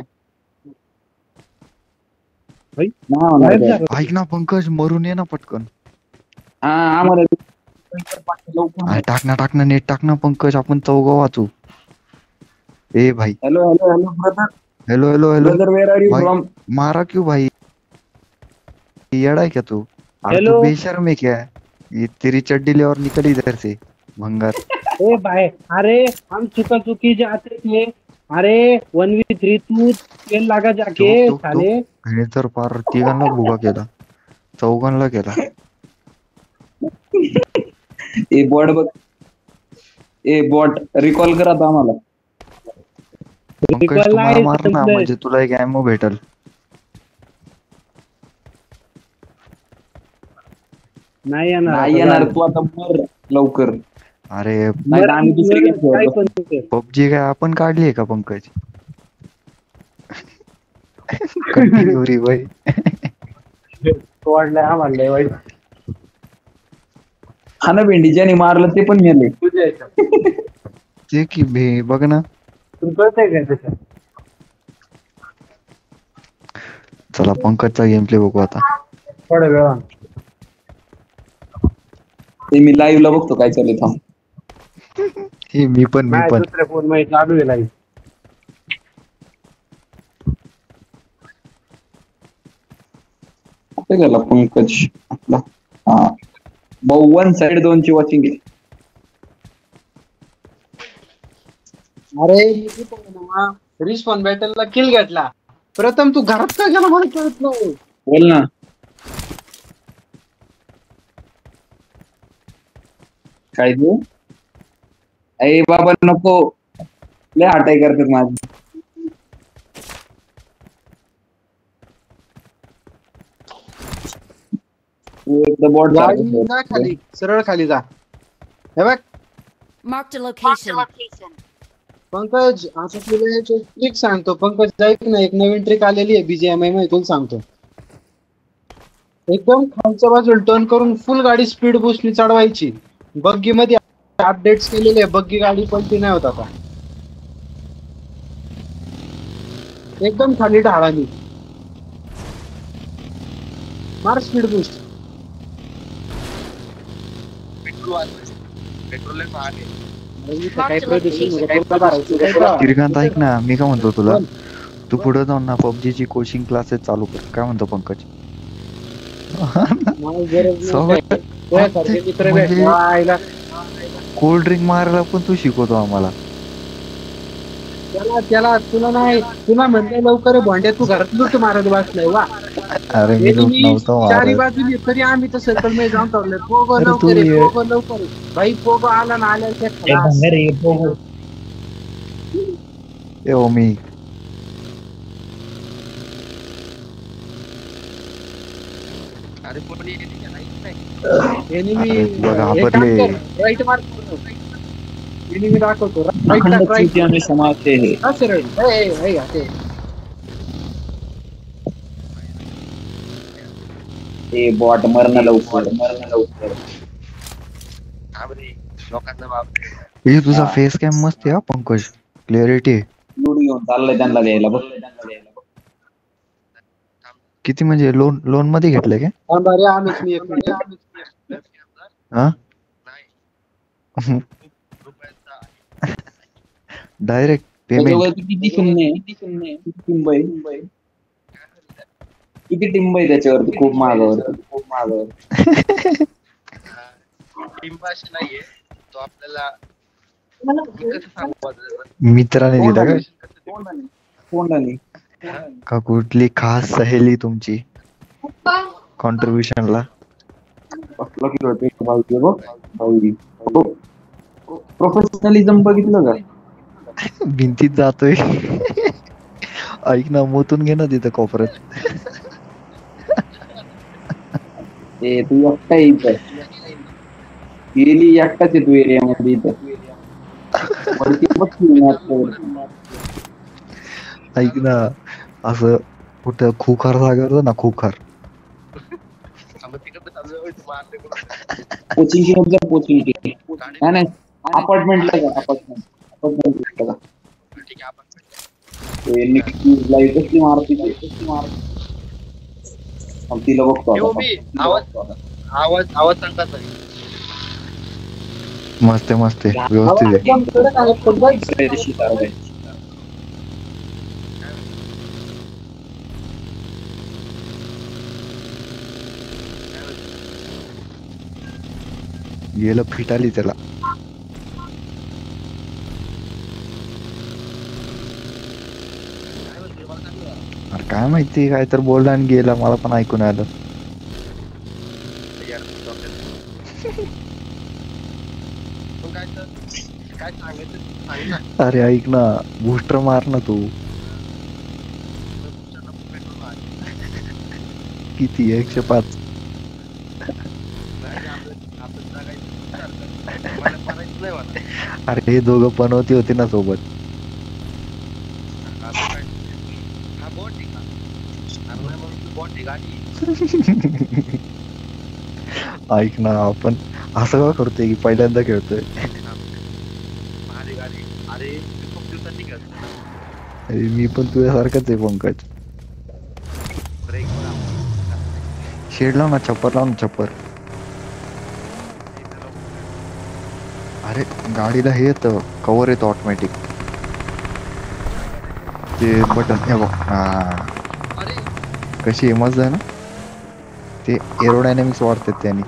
भाई, नाही होणार बाहेर काय. जा. ऐक ना पंकज मरून ये ना पटकन. हा आम्हाला लवकर. अरे टाक ना नेट टाक ना पंकज आपण चौघं वाचू. ए भाई hello brother. Hello brother where are you भाई फ्रॉम. मारा क्यों भाई? येड़ा है क्या तू? अरे हेलो. तू बेशर्म है क्या? ये तेरी चड्डी ले और निकल इधर से भंगार. ए भाई अरे हम चुकी जाते थे. अरे 1v3 तू तेल लागा जाके तो साले. हे तर पार तिघांना भुगा केला. चौघांना केला. ए बॉट बघ. ए बॉट रिकॉल कर आता आम्हाला. पंकज Recall तुम्हाला नाही मार ना संपलंय. म्हणजे तुला एक ॲमो भेटल. नाही येणार. नाही येणार तू आता मर लवकर. अरे नाही तर आम्ही दुसरी game खेळतो. काय पण कर. पबजी काय आपण काढली आहे का पंकज? कंटिन्यू भाई. वाढलंय आम्हाला लय वाईट. हा ना भेंडी ज्याने मारलं ते पण मेले. तुझ्या ह्याच्यात. ते की बघ ना. तुला कळतंय का त्याच्यात? चला पंकजचा गेम प्ले बघू आता. थोड्या वेळा ते मी लाईव्ह ला बघतो काय चालू आहे, थांब. हे मी पण माझ्या दुसऱ्या फोन मध्ये चालू आहे live. कुठे गेला पंकज आपला? हा भाऊ, 1 साइड 2 ची वॉचिंग आहे. अरे रिस्पॉन बॅटलला किल घेतला. प्रथम तू घरात का गेला मला कळत नाही. बोल ना. काय तू? अरे बाबा नको, लय हटाई करतात माझी. तू एकदा बॉट गाडी जा खाली, सरळ खाली जा. हे बघ Marked a location. पंकज, आता तुला एक ट्रिक सांगतो. पंकज ऐक ना, एक नवीन ट्रिक आलेली आहे BGMI मध्ये, तुला सांगतो. एकदम खालच्या बाजूला टर्न करून फुल गाडी स्पीड बुस्टनी चढवायची. बग्गी मध्ये अपडेट्स केलेले आहे, बग्गी गाडी पलटी नाही होत आता. एकदम खाली ढाळानी मार स्पीड बुस्ट. श्रीकांत ऐक ना, मी काय म्हणतो तुला, तू पुढे जाऊन ना पबजीची कोचिंग क्लासेस चालू कर. काय म्हणतो पंकज? कोल्ड ड्रिंक मारायला पण तू शिकवतो आम्हाला. त्याला तुला नाही, तुला म्हणलं लवकर भांड्या, तू घरात लुट मारत बसलाय. वा अरे मी लूट नव्हतो चारी मारत. बाजूनी तरी आम्ही तर सर्कल मध्ये जाऊन ठरलोय. पोगो अरे तू लवकर ये. पोगो लवकर. भाई पोगो आला ना, आल्या ए ओमी, राईट मार्क एनिमी दाखवतो. अखंड चूती आणि समाजचे हे. ते बॉट मरण लवकर. हे तुझा फेस कॅम मस्त आहे हा पंकज, क्लिअरिटी. लूट घेऊन चाललंय त्यांना द्यायला बघ. किती म्हणजे लोन मध्ये घेतलंय का? हा डायरेक्ट पेमेंट. किती शून्य किती टिंब आहे त्याच्यावरती, खूप महागावर. मित्राने दिला का? कोणाने? का कुठली खास सहेली तुमची कॉन्ट्रीब्युशनला? प्रोफेशनलिझम बघितलं का? भिंतीत जातोय. ऐक ना, मोतून घे ना तिथं कोपऱ्यात. ते तू एकटा इथं गेली, एकटाच आहे तू एरियामध्ये इथं. वरती बघ की ऐक ना, असं कुठं खुखार जागा ना, खुखार पोचिंग नाही अपार्टमेंटला जा. अपार्टमेंटला कसली मारती तिला बघतो. आवाज सांगतात. मस्त मस्त व्यवस्थित आहे. गेलं फिट आली त्याला. अरे काय माहिती, काय तर बोलला आणि गेला, मला पण ऐकून आलं. अरे ऐक ना, बूस्टर मार ना तू. किती 105? अरे हे दोघं पनवती होते ना सोबत. ऐक ना, आपण असं का करतोय की पहिल्यांदा खेळतोय. मी पण तुझ्यासारखाच आहे पंकज. शेड लाव ना, छप्पर लाव ना, छप्पर. अरे गाडीला हे येतं, कव्हर येतं ऑटोमॅटिक. ते बटन हे बघ. हा, कशी मजा आहे ना. ते एरोडायनॅमिक्स वाढतात त्याने.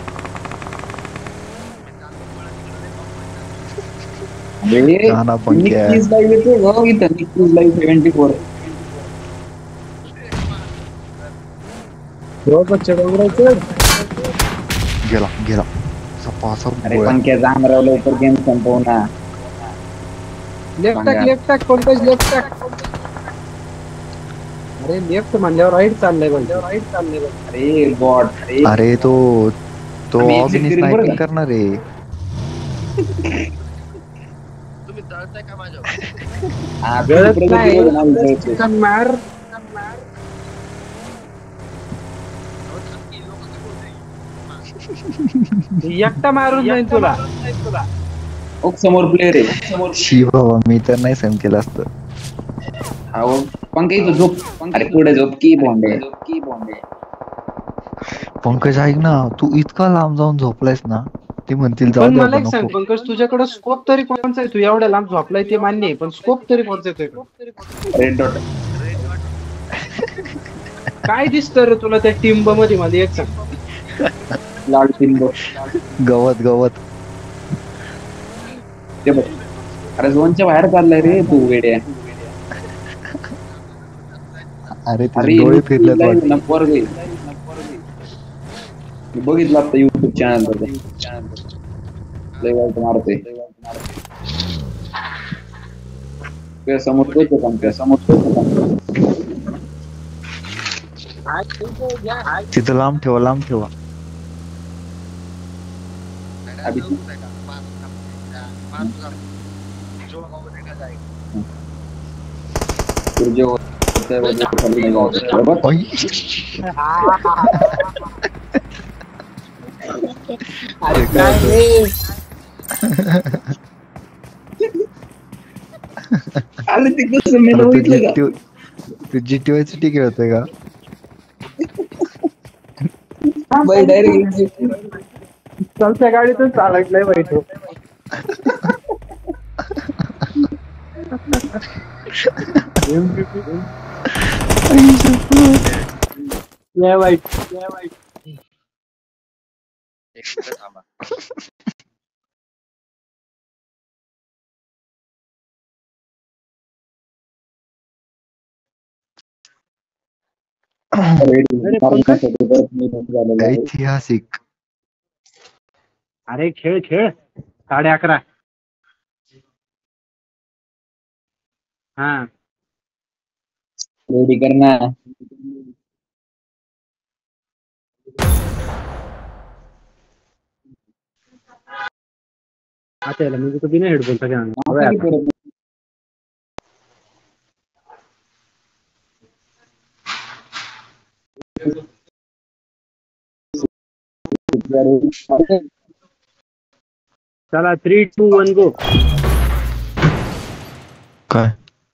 अरे हा ना पंक्या. निक्कीज लाईव्ह येते बघ इथं, निक्कीज लाईव्ह 74. गेला गेला. सपासप अरे गोळ्या. पंख्या जांभराव लवकर गेम संपव ना. लेफ्ट टाक पंकज, लेफ्ट टाक. अरे लेफ्ट म्हणल्यावर राईट चाललंय अरे बॉट. अरे तो आम्ही exit ऑग्नी करीन बरं स्नायपिंग का? करणार आहे. हा, गळत पुढे नाही. गेलो ना, जळतोय. चिकन मार. एकटा मारून जाईन तुला. ओक समोर प्लेअर आहे, समोर. शी बाबा, मी तर नाही सहन केलं असतं. हा पंख्या इथं झोप. अरे पुढे झोप की बॉम्बे. पंकज ऐक ना, तू इतका लांब जाऊन झोपलायस ना, ते म्हणतील जाऊ पण दे मला बाबा एक सांग नको. पंकज, तुझ्याकडे स्कोप तरी कोणचा आहे? तू एवढ्या लांब झोपलाय ते मान्य आहे, पण स्कोप तरी कोणचा येतोय? Red dot. काय दिसतं रे तुला त्या टिंब मध्ये? मला एक सांग. लाल टिंब. गवत गवत. ते बघ. अरे झोनच्या बाहेर चाललाय रे तू वेड्या. अरे ते अरे डोळे निक्कीज फिरलेत लाईव्ह वाटतं. ना पोरगे. मी बघितलं आता युट्यूब चॅनल लय वाईट मारते. तुझ्या समोर तोच आहे पंख्या, समोर तोच आहे पंख्या. तिथं लांब ठेवा, लांब ठेवा. अभिषेक. तुझ्या खाली नाही जायचं. बरोबर? ओय. अरे काय रे? अरे ते कसं मी अरे बघितलं का? तू GTA ची टिके होते का? बाई डायरेक्ट चलत्या गाडीतून चालकलंय वाईट. लय वाईट. ऐतिहासिक. अरे खेळ 11:30. हा, रेडी कर ना. आता याला म्हणजे तो बिना हेडफोनचा घ्या. चला 3, 2, 1 गो. काय?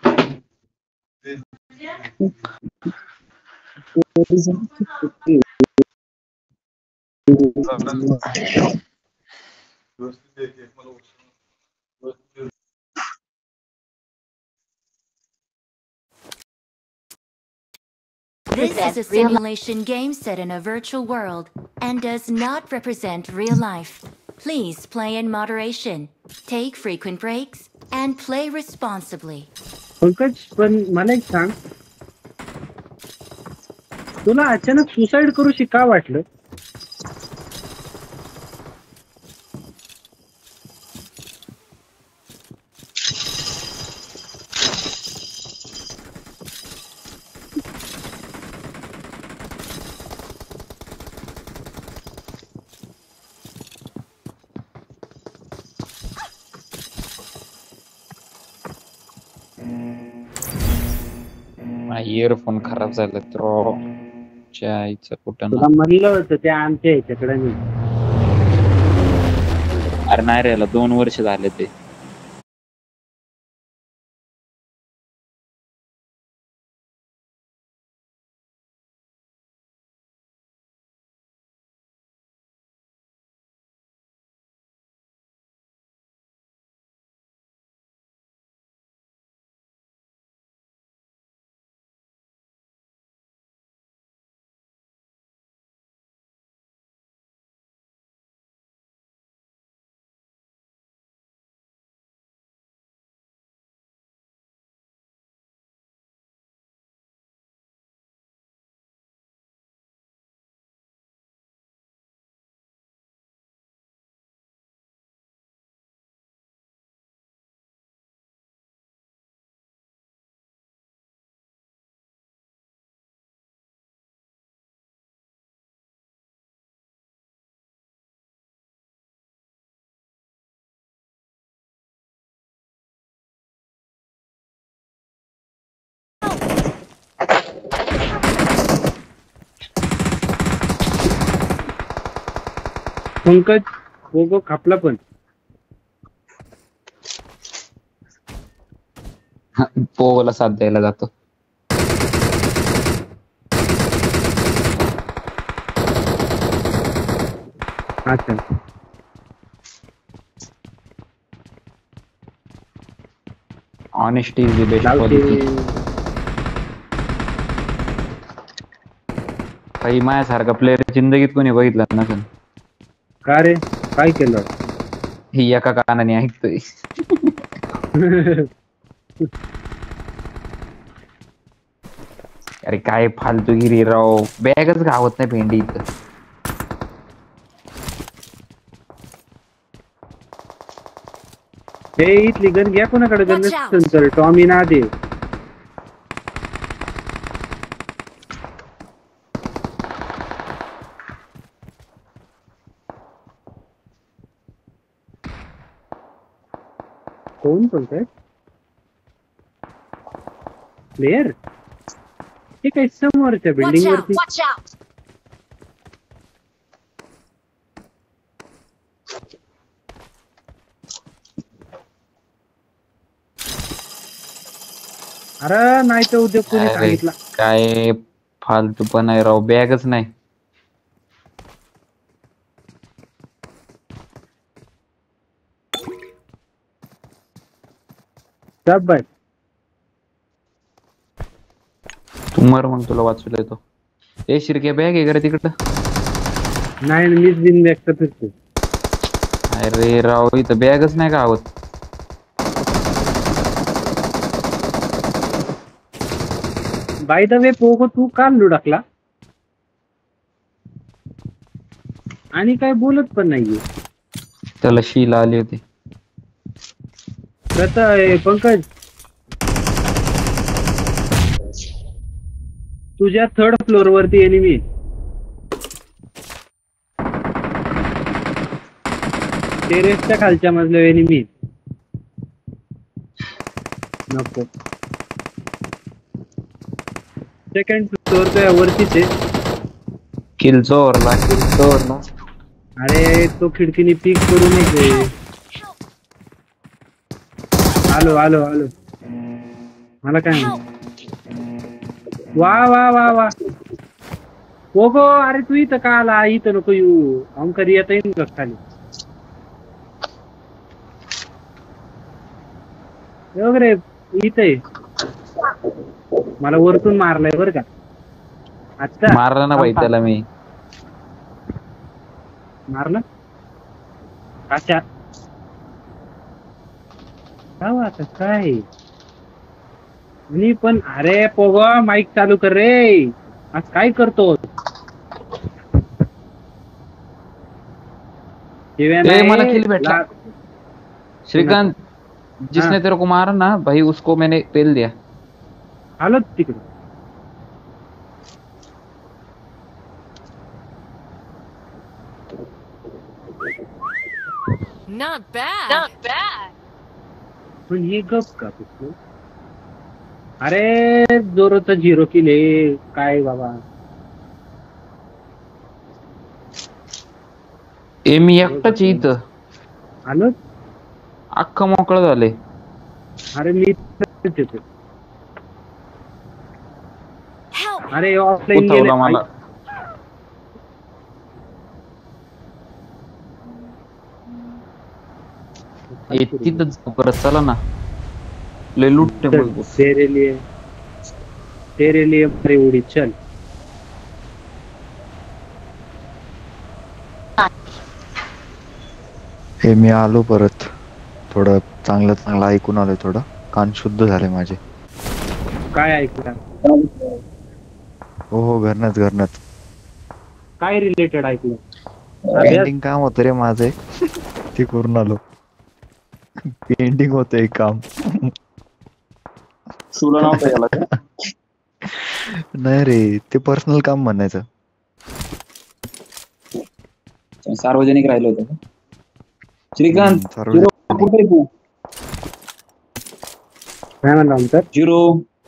This is a simulation game set in a virtual world and does not represent real life. Please play in moderation, take frequent breaks, and play responsibly. Pankaj, पण मला एक सांग, तुला अचानक सुसाईड करूशी का वाटलं? इयरफोन खराब झाले तर आईचं कुठं तुला म्हणलं होतं त्या आमच्या ह्याच्याकडे नाही. अरे नाही रे, 2 वर्ष झाले ते. पंकज पोगो खापला पण. पोगोला साथ द्यायला जातो. अच्छा ऑनेस्टी इज द बेस्ट लावते. पॉलिसी. काही माझ्यासारखा प्लेअर जिंदगीत कोणी बघितलं नसेल. का रे काय केलं? ही एका कानाने ऐकतोय. अरे काय फालतूगिरी राव. बॅगच गावत नाही भेंडी इथं. हे इथली गण घ्या कोणाकडे गण Watch out. नसेल तर टॉमी ना दे. कोण बोलतोय? प्लेयर हे काही समोरच्या Watch बिल्डिंग out! वरती. Watch out! अरे नाही तर उद्या कोणी अरे सांगितलं. काय फालतू पण आहे राव. बॅगच नाही. सब बाय तू मर मग तुला वाचवलं येतो. ए शिरके बॅग आहे का तिकडं? नाही मीच बिन व्यक्त फिरतो. अरे राव इथं बॅगच नाही गावत. बाय द वे पोगो तू का लुडकला आणि काय बोलत पण नाहीये. त्याला शीला आली होती. पंकज तुझ्या थर्ड फ्लोअर वरती एनिमी. टेरेसच्या खालच्या मजल्या एनिमी. नको सेकंड फ्लोअर तर वरतीच आहे. किल चोरला. अरे तो खिडकीने पीक करू नये. आलो आलो आलो. मला काय वा वा वा वा पोगो. अरे तू इथं का आला? इथं नको येऊ. हम कधी येता येईल का खाली? वगैरे इथं आहे. मला वरतून मारलाय बरं का. अच्छा मारला ना बाई त्याला मी. मारलं. अच्छा आता काय मी पण. अरे पोगो माईक चालू कर रे. आज काय करतो? ए, मला किल भेटला. श्रीकांत जिसने तेरे को मारा ना भाई उसको मैंने पेल दिया. आलो तिकडे. Not bad. Not bad. पण हे गप का पुस्तक? अरे जोराचा झिरो किले काय बाबा. ए मी एकटाच आहे इथं. आलो. अख्खं मोकळं झालंय. अरे मी येतो. Help! अरे ऑफलाईन उतरवला मला. ए तिथंच परत चला ना. लय लुटते बोलतो. तेरे लिए मरे उडी चल. हे मी आलो परत. थोडं चांगलं ऐकून आलोय. थोडं कान शुद्ध झाले माझे. काय ऐकलं? हो घरनच. काय रिलेटेड ऐकलं? पेंटिंग काम होतं रे माझे. ते करून आलो. पेंटिंग होतं एक काम. सुरू नव्हतं याला का? नाही रे ते पर्सनल काम म्हणायचं. सार्वजनिक राहिलं होतं का? श्रीकांत सार्वजनिक. कुठे तू? काय म्हणला आमचं? झिरो.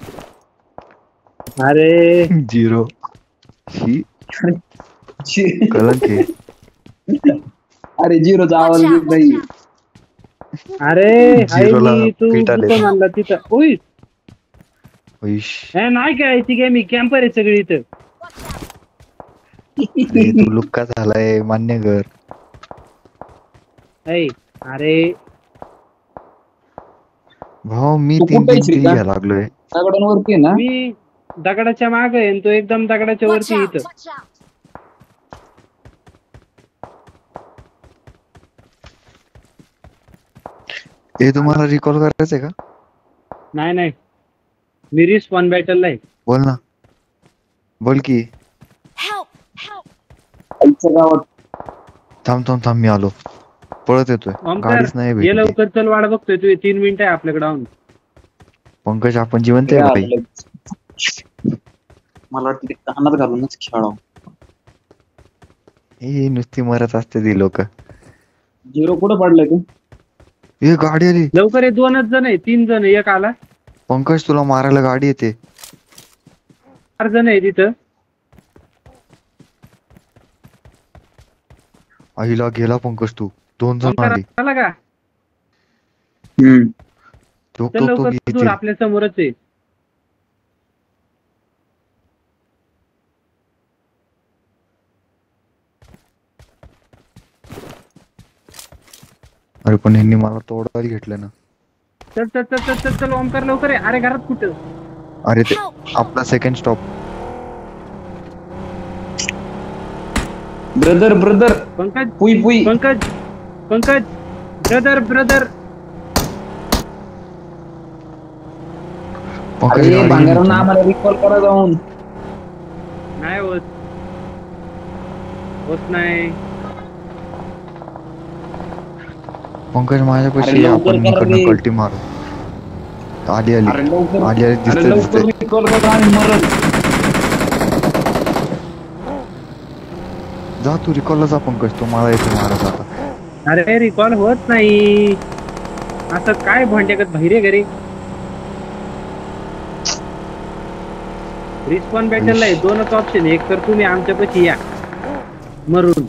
अरे झिरो ही कलंक आहे. अरे झिरोचा आवाज Watch येत out. नाही. अरे आहे झिरोला मी, तू pit आले. कुठं म्हणला तिथं. उई उईश. हे नाही काय ती काय मी कॅम्पर आहे सगळी इथं. अरे तू लुक्का झालाय मान्य कर. ऐ अरे भाऊ मी तू 3 कुठे 3 किल श्रीकांत? घ्यायला लागलोय. दगडांवरती आहे ना. मी दगडाच्या मागे आहे आणि तो एकदम दगडाच्या Watch वरती out. इथं. हे तुम्हाला रिकॉल करायचंय का? नाही नाही मी रिस्पॉन बॅटलला आहे. बोल ना. बोल की. Help. Help. आमच्या गावात थांब मी आलो. पळत येतोय. ओमकार गाडीच नाही ये भेटली. लवकर चल, वाट बघतोय तू. 3 मिनिटं आहे आपल्याकडे ऑन. पंकज आपण जिवंत आहे भाई. मला वाटतं ते कानात घालूनच खेळावं. हे नुसती मरत असते ती लोक. झिरो कुठं पडलाय तू? हे गाडी आली. लवकर ये, 2च जण आहे, 3 जण आहे, एक आला. पंकज तुला मारायला गाडी येते. 4 जण आहे तिथं. आईला गेला पंकज तू. 2 जण ओमकार आली. आला का? तो चल तो तो लवकर, दूर येतील. आपल्या समोरच आहे. अरे पण ह्यांनी मला तोडायला घेतलं ना. चल चल चल चल चल चल ओमकार लवकर आहे. अरे घरात कुठं? अरे ते आपला सेकंड स्टॉप. ब्रदर पंकज पुई पंकज पंकज ब्रदर पंकज अरे गाडी भांगारांना घेऊन आम्हाला रिकॉल करा जाऊन. नाही होत नाही. पंकज माझ्यापाशी अरे ये, लवकर आपण करा रे. इकडनं कल्टी मारू. आली अरे लवकर दिसतंय रिकॉल करा आणि मरण. जा तू रिकॉलला जा पंकज. तू मला येतो मारत आता. अरे रिकॉल होत नाही. असं काय भांड्यागत बहिरे घरी. रिस्पॉन बॅटलला आहे 2च ऑप्शन. एक तर तुम्ही आमच्यापाशी या मरून.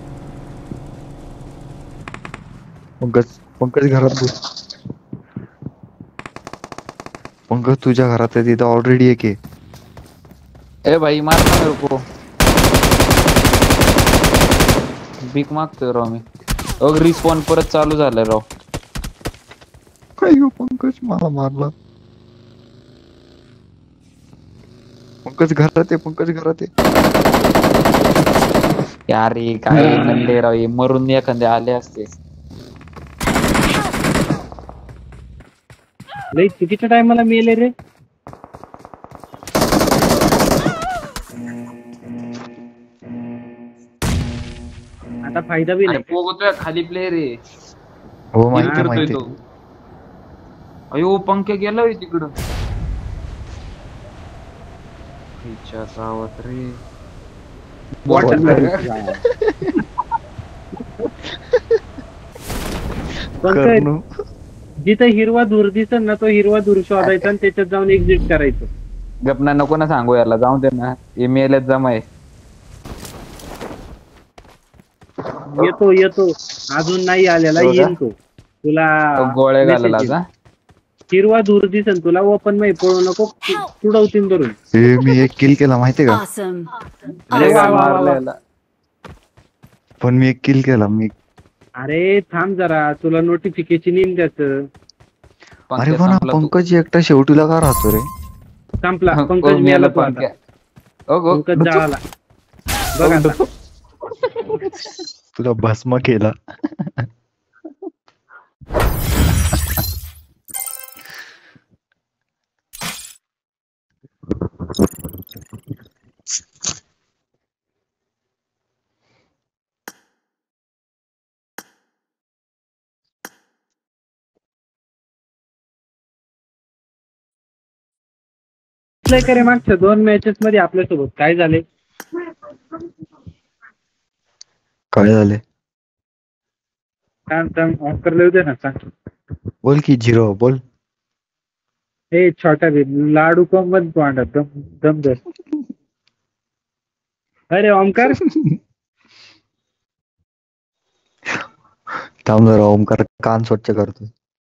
पंकज घरात घुस. पंकज तुझ्या घरात आहे तिथं ऑलरेडी एक आहे. ए भाई मार ना मेरे को. भीक मागतोय राव मी. रिस्पॉन परत चालू झालाय राव. अय्यो पंकज मला मारला. पंकज घरात आहे. यार हे काय नंडे राव, हे मरून एखादे आले असते. लई चुकीच्या टायमाला मेले रे. आता फायदा बी अरे नाही. पोगतोय खाली प्लेयर आहे. हो Kill माहिती करतोय माहिती. तो. अयो पंखे गेलोय तिकडं. हिच्या सावत रे. पंकज कर्णू. जिथं हिरवा धूर दिसन ना, तो हिरवा धूर शोधायचा आणि त्याच्यात जाऊन एक्झिट करायचं. गपना नको ना सांगू याला, जाऊ दे ना. हे मेल्यात जमाय. येतो अजून नाही आलेला. हो का? येईल तो तुला. गोळ्या message घालायला येईल. का? हिरवा धूर दिसन तुला. ओपन मध्ये पळू नको. तुडवतीन धरून. हे मी एक किल केला माहितीये का? Awesome. अरे वा वा वा मारलं वा. याला. पण मी एक किल केला मी. अरे थांब जरा, तुला नोटिफिकेशन येईल त्याचं. पंख्या अरे पण संपला तू. पंकज एकटा शेवटीला का राहतो रे? संपला. ओ, पंकज मेला मेला तो आता. पंख्या. ओ, पंकज जाळाला. बघ आता. तुला भस्म केला. करे मागच्या 2 मॅचेस मध्ये आपल्यासोबत काय झाले? काय झाले? थांब ऑफर लिहू दे ना. सांग. बोल की झिरो बोल. हे छोटा भी लाडू कम बंद पांडा दम दर. अरे ओमकार थांब जरा ओमकार कान स्वच्छ करतो.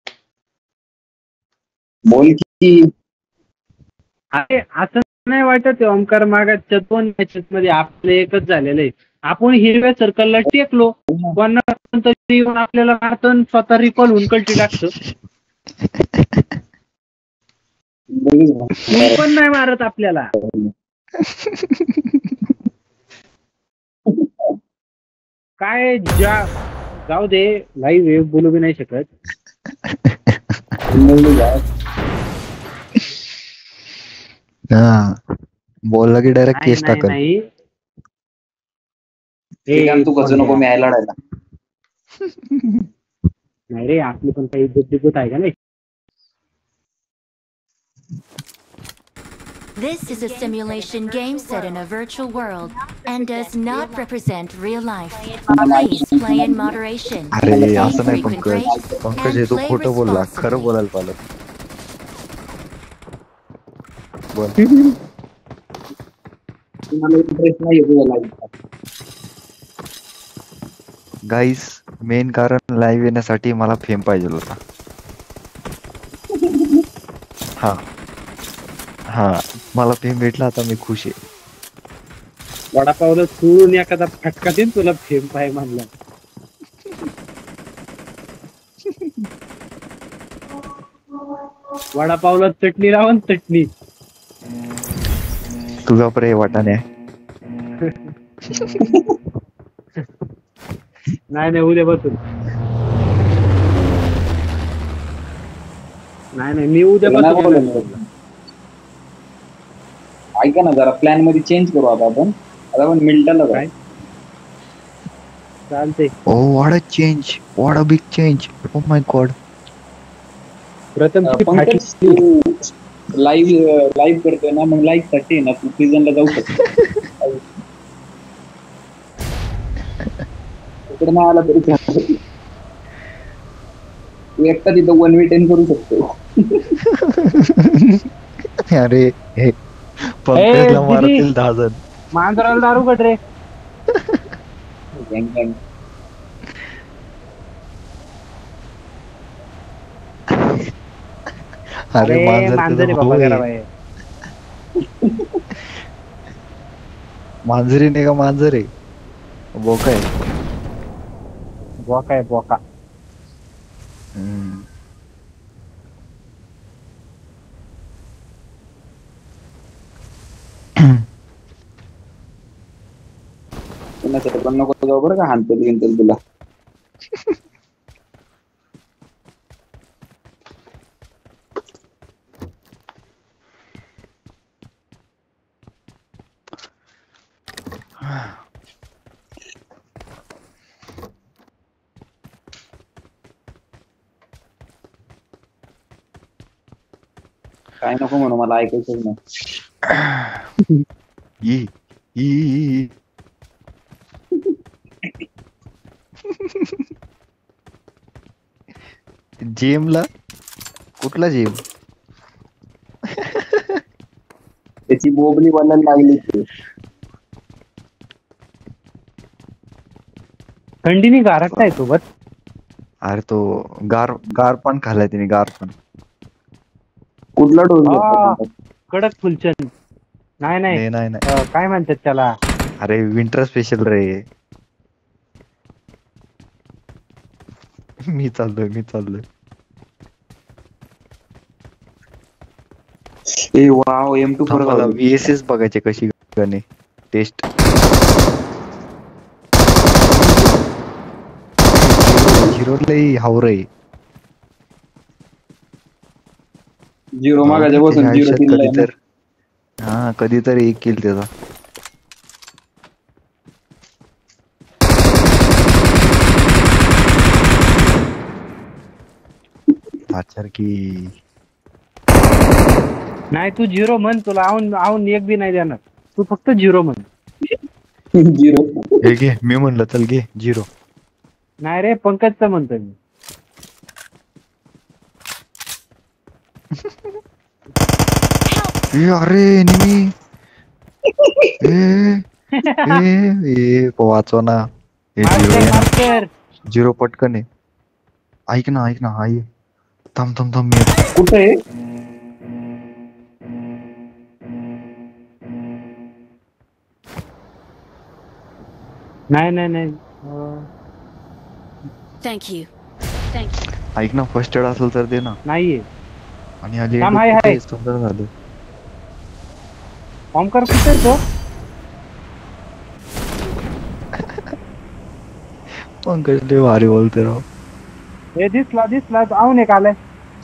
बोल की. अरे असं नाही वाटत आहे, ओमकार मागाच्या 2 मॅचेस मध्ये आपलं एकच झालेलं आहे. आपण हिरव्या सर्कलला टेकलो, कोणा तरी येऊन आपल्याला मारतं आणि स्वतः रिकॉल होऊन कल्टी टाकतं. तू पण नाही मारत आपल्याला. काय जाऊ दे, लाईव्ह बोलू बी नाही शकत. हा बोलला की डायरेक्ट केस टाकल. नाही तू कसं नको मी यायला लढायला. नाही रे, आपली पण काही इज्जत आहे का नाही. This is a simulation game set in a virtual world and does not represent real life. Please play in moderation. अरे Take असं नाही frequent पंकज. breaks पंकज हे and तू play खोटं बोलला, खरं responsibly. बोलायला पाहिलं. बोल. मला इंटरेस्ट नाही तुझ्या लाईफचा. गाईस मेन कारण लाईव्ह येण्यासाठी मला फेम पाहिजे होता. हा मला फेम भेटला, आता मी खुश आहे. वडापावला चुळून एखादा फटका देईन तुला फेम पाय म्हणला. वडापावला चटणी लावून चटणी. तुझा प्रे वाटाणे. नाही उद्या बसून. नाही मी उद्या बसून. ऐका ना जरा प्लॅन मध्ये चेंज करू आता आपण मिल्टनला काय चालते. Oh what a change, what a big change. Oh my god. Pratham live करतोय ना, मग लाईव्ह साठी ना तू सीझनला जाऊ शकतो. तिकडे नाही आला तरी चालेल. तू एकटा तिथं 1v10 करू शकतो. अरे हे पंकजला मारतील 10 जण. मांजराला दारू कट रे. अरे मांजर बाबा आहे. मांजरी नाही का, मांजर आहे. बोका आहे. बोका. पण नको जाऊ बरं का, हाणतो बिनतो तुला. काय नको म्हणू, मला ऐकायचंच नाही. जेमला कुठला जेम? त्याची बोबली बनायला लागली. थंडीने गारटताय सोबत. अरे तो गार पण खाल्लाय तिने, गार पण. कुठला डोस? कडक फुलचंद. नाही काय म्हणतात त्याला. अरे विंटर स्पेशल रे. मी चाललोय. ए वाव, M24 मला VSS बघायचे कशी गणे टेस्ट. झिरो लई हावरे. झिरो मागाच्या बसून झिरो कधीतरी एक किल त्याचा. की नाही तू झिरो म्हण, तुला आऊन एक बी नाही देणार. तू फक्त झिरो म्हण. झिरो हे घे, मी म्हणलं चल घे झिरो. नाही रे, पंकजचं म्हणतोय मी. अरे निमी वाचव ना. झिरो पटकन आहे. ऐक ना आई थांब थांब थांब मी कुठे आहे? नाही Thank you. ऐक ना फर्स्ट एड असेल तर दे ना. नाहीये. आणि आली थांब, हाय. सुंदर झालं. ओमकार कुठे आहे तो? पंकज लय भारी बोलते राव. हे दिसला आऊन एक आलाय.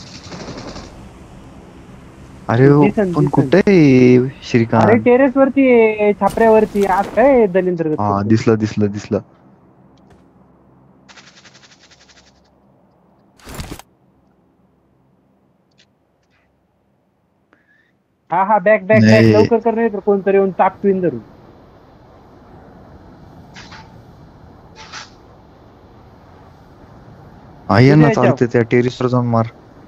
अरे हो, दिसन. पण कुठे आहे श्रीकांत? अरे टेरेस वरती आहे, छापऱ्यावरती. आज काय दलिंद्र हा दिसलं. हा बॅक नाही. लवकर कर, नाही तर कोणतरी येऊन टाकतोय धरून. आहे ना चालते त्या टेरिसवर जाऊन मार.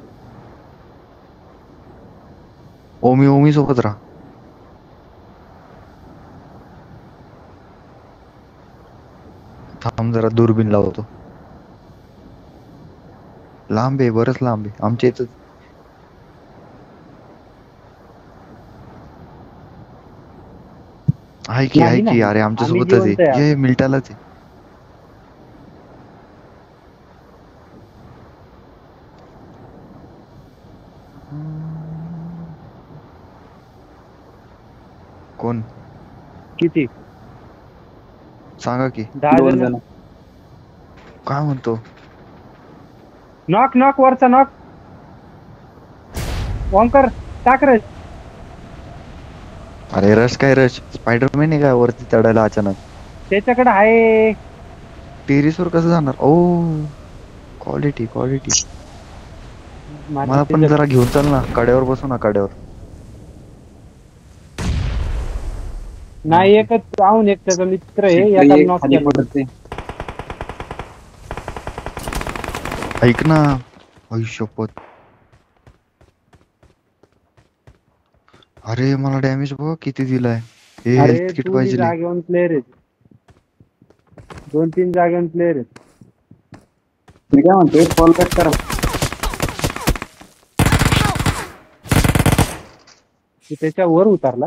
ओमी सोबत राहा. थांब जरा दुर्बीन लावतो. लांब आहे, बरंच लांब आहे आमच्या इथं. आहे की अरे आमच्या आम्ही सोबतच जिवंत आहे. ये मिल्टालाच आहे. कोण किती? सांगा की 10 2 जण. जण. काय म्हणतो? नॉक वरचा नॉक. ओमकार टाक रे. अरे रश स्पायडरमॅन आहे काय वरती चढायला अचानक? त्याच्याकडे आहे. टेरिसवर कसं जाणार? ओ क्वालिटी मला पण जरा घेऊन चल ना, कड्यावर बसू ना कड्यावर. नाही एकच आऊन एक त्याचा मित्र आहे. शिकली याचा एक नॉक खाली केला. पडत आहे. ऐक ना आई शपथ. अरे मला डॅमेज बघ किती दिलाय. हे अरे हेल्थ किट तू पाहिजे. जागेवर प्लेअर आहे. 2-3 जागेवर प्लेअर आहे. मी काय म्हणतोय, कॉल बॅक करा. तू त्याच्यावर उतरला.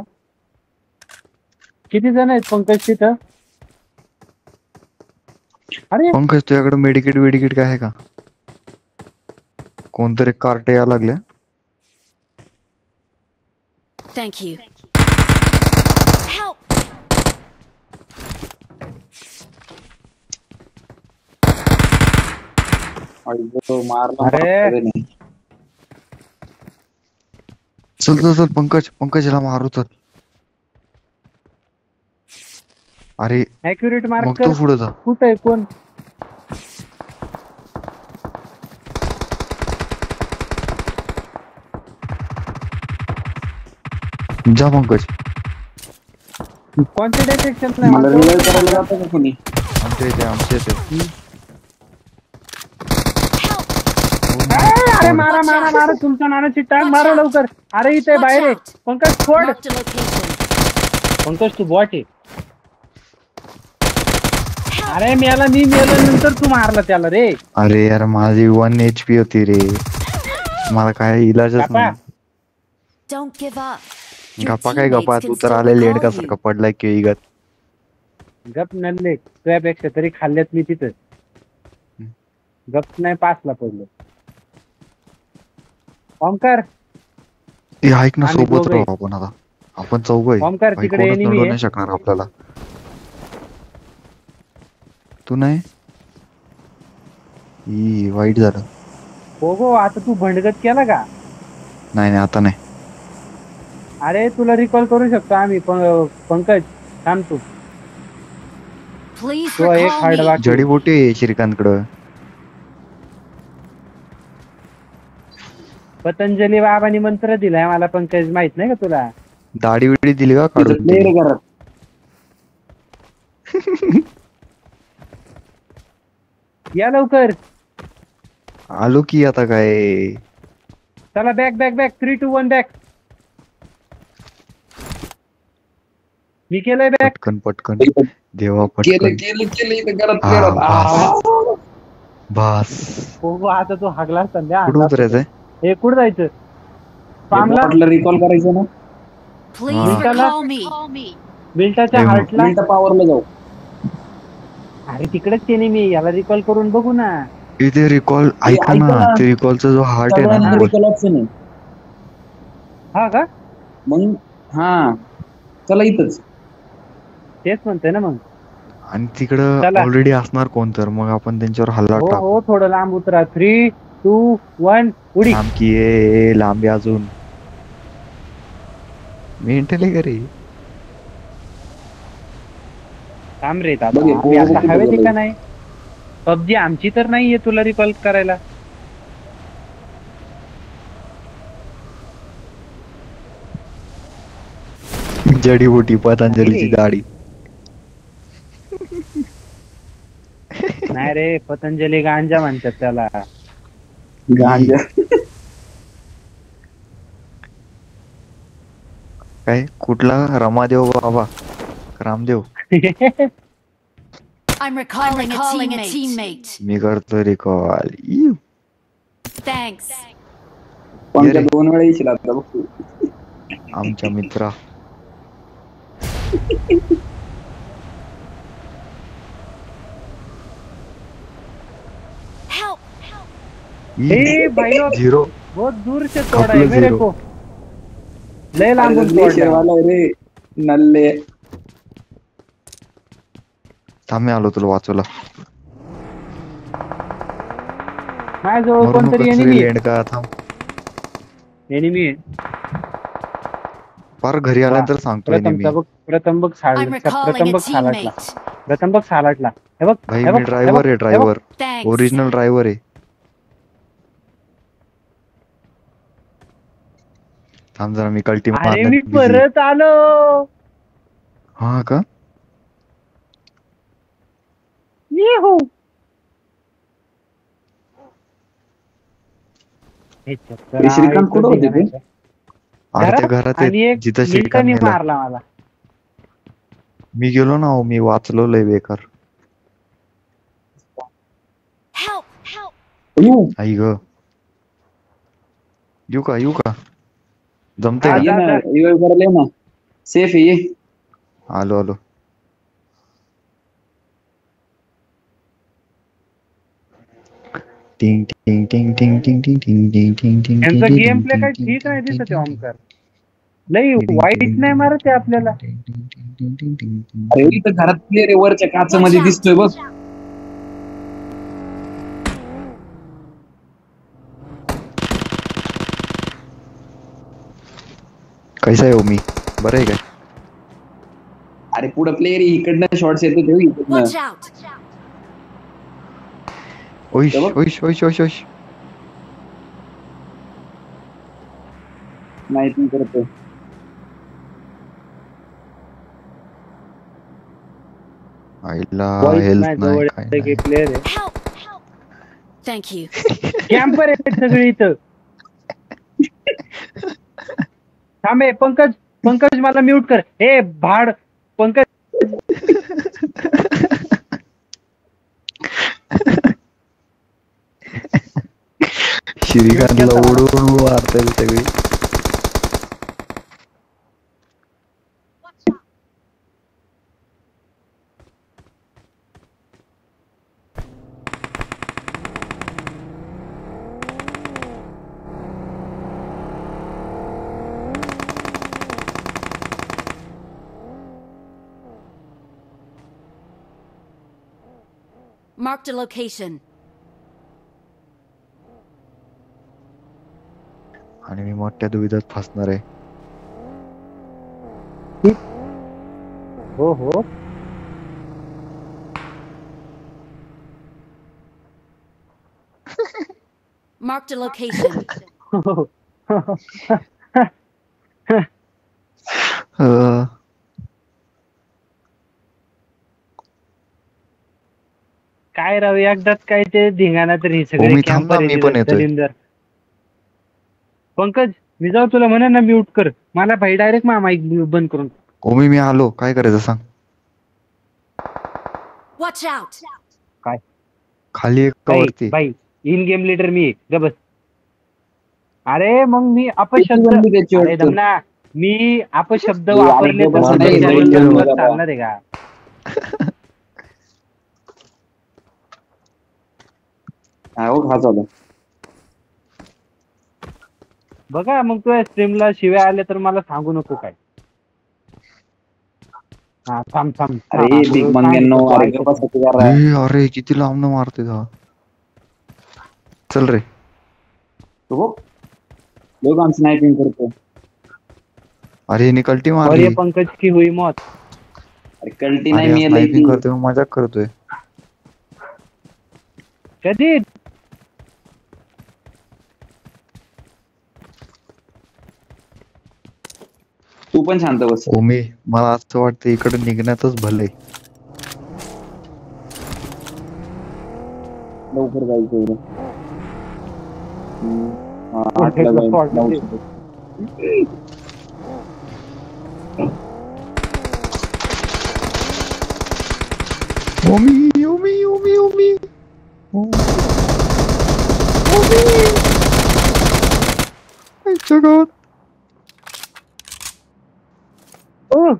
किती जण आहेत पंकज तिथं? अरे पंकज तुझ्याकडे मेडिकेट काय आहे का? कोणतरी कार्ट यायला लागल्या. Thank you. Help! अरे मारला. अरे. नाही. चल पंकजला मारू चल. अरे ऍक्युरेट मार्क मग कर. तू पुढे जा. कुठं आहे कोण? जा पंकज. कोणत्या डायरेक्शन मला रिवाइव करायला जातं का कोणी? आमच्या इथे अरे मारा तुमच्या नानाची टांग मारा लवकर. अरे इथे बाहेर आहे. पंकज फोड. Marked a location. पंकज तू बॉट आहे. अरे मी मेलो नंतर तू मारला त्याला रे. अरे यार माझी 1 HP होती रे. मला काय इलाजच गप्पा. नाही. Don't give up. Your गप्पा काय teammates गप्पा can तू तर still आले लेड recall का you. पडलाय की इगत. गप नल्ले तुझ्यापेक्षा तरी खाल्ल्यात मी तिथं. गप नाही पासला पडलो. ओमकार ते ऐक ना आम्ही सोबत दोघंही. राहू आपण आता. आपण चौघ ओमकार तिकडे enemy आहे. नाही शकणार आपल्याला. तू नाही वाईट झालं. हो आता तू भंडगत केला का? नाही आता नाही. अरे तुला रिकॉल करू शकतो आम्ही. पंकज थांब तू. Please तो एक recall हार्ड me. बाकी. जडीबुटी आहे श्रीकांतकडं. पतंजली बाबांनी मंत्र दिलाय मला पंकज, माहित नाही का तुला? दाढी बिडी दिली का तिथं काढून? player आहे घरात. या लवकर. आलो की आता काय. चला बॅक 3, 2, 1 बॅक. मी केलंय बॅक. पटकन देवा केलं पटकन. इथं घरात हा, player होता. बस हो आता तो हागला असता कुठं उतरायचंय? हे कुठं जायचं पामला बॉटला रिकॉल करायचं ना. Please Ah. recall me. बिल्टाच्या हे मग. हार्टला. मिल्टा पॉवरला जाऊ. अरे तिकडेच ते मी याला रिकॉल करून बघू ना. इथे रिकॉल ऐका ऐका ना, ना. ते रिकॉलचा जो हार्ट आहे ना सगळ्यांना रिकॉल ऑप्शन आहे. हा का मग हा चला इथंच. तेच म्हणतोय ना मग. आणि तिकडं चला. ऑलरेडी असणार कोण तर, मग आपण त्यांच्यावर हल्ला हो टाकू. हो थोडं लांब उतरा 3, 2, 1 उडी. लांब की ये लांबी अजून मेंटली घरी. थांब रे दादा बघे, आम्ही आता कुठं हवेत गेलं? का नाही. पबजी आमची तर नाहीये तुला रिकॉल करायला. जडीबुटी पतंजलीची गाडी. नाही रे पतंजली गांजा म्हणतात त्याला. गांजा. काय कुठला रमादेव Baba Ramdev? I'm recalling a teammate. मी करतो रिकॉल. Thanks. कोणत्या 2 वेळा येशील आता बघ तू. आमच्या मित्रा. Help. ए भाई लोग, झिरो. बहुत दूर से तोड़ा है खपलं मेरे zero. को. लय अरे लांबून लय तोडला. शेरवाला आहे रे नल्ले. थांब मी आलो तुला वाचवला. माझ्याजवळ मरू कोणतरी नकोस रे एनिमी लेंडका. थांब एनिमी फार घरी आल्यानंतर सांगतोय मी. प्रथम बघ I'm recalling a teammate. प्रथम बघ सालाटला. हे बघ भाई हे बघ, मी हे ड्रायव्हर बघ, आहे, ड्रायव्हर. Thanks. ओरिजिनल ड्रायव्हर आहे. थांब जरा मी कल्टी अरे मी मारण्यात busy. परत आलो. हा का? येहू. हे चक्कर श्रीकांत कुठं होते ते? अरे ते घरात आणि आहे एक जिथं श्रीकांत मिनिटांनी मेला. मारला मला. मी गेलो ना, मी वाचलो लय बेकार. Help. Help. अयो, आई ग. येऊ का जमतंय हा, का? ये जा, ना जा. रिवाइव करायला ये ना. सेफ आहे ये. आलो टिंग टिंग टिंग टिंग टिंग टिंग टिंग टिंग टिंग टिंग यांचा टिंग गेम प्ले टिंग काही टिंग ठीक नाही टिंग दिसत टिंग आहे टिंग ओमकार. लई वाईट नाही मारत आहे आपल्याला. अरे इथं घरात क्लिअर आहे, वरच्या काचामध्ये दिसतोय बघ. कैसा आहे हो मी बरं आहे काय? अरे पुढे प्लेअर इकडनं शॉट्स येतो ते इकडनं. Watch out. ओइश बघ. ओइश ओइश ओइश ओइश. नाही तू करतो. आईला हेल्थ नाही काय नाही. प्लेअर आहे. Help. Thank you. कॅम्पर आहेत सगळी इथं. थांबे पंकज मला म्यूट कर. हे भाड पंकज. श्रीकांतला ओढून मारताय सगळी. Marked a location. आणि मी मोठ्या दुविधात फसणार आहे. हो Marked a location. काय राव एकदाच काय ते धिंगाणा तर हे सगळे मी थांब ना, मी पण येतोय. दलिंदर. पंकज मी जाऊ तुला म्हणा ना म्यूट कर. मला भाई डायरेक्ट माईक बंद करून. ओमी मी आलो, काय करायचं सांग. Watch out. काय खाली एक का वरती? बाई इन गेम लीडर मी ग बस. अरे मग मी किती अपशब्द, बनली त्याची अरे वाटतं? दमना, मी अपशब्द अरे वापरले तर बस तुमच्या नाही, नाही, चॅनलला नाही, तुला नाही. चालणार आहे का? हो खास होता. बघा मग तुझ्या स्ट्रीमला शिव्या आल्या तर मला सांगू नको काय. हा थांब थांब अरे हा, भीक सांग मंग्यांनो, तो अरे ऐकतो. गप्पा जरा. अरे किती लांब मारते हा. चल रे. तो बघ, लोक आम स्नायपिंग करतो. अरे निकल्टी और मारली. ये पंकज की हुई मौत. अरे कल्टी नाही अरे मी स्नायपिंग करतोय मजाक करतोय. कधी तू पण शांत बस. ओमी मला असं वाटतं इकडे निघण्यातच भलय. लवकर जायचं एवढं. हा, कोणत्या 8ला जाईल, spot मध्ये? 9ला. ओमी ओमी ओमी ओमी ओमी आईच्या गावात. ओ,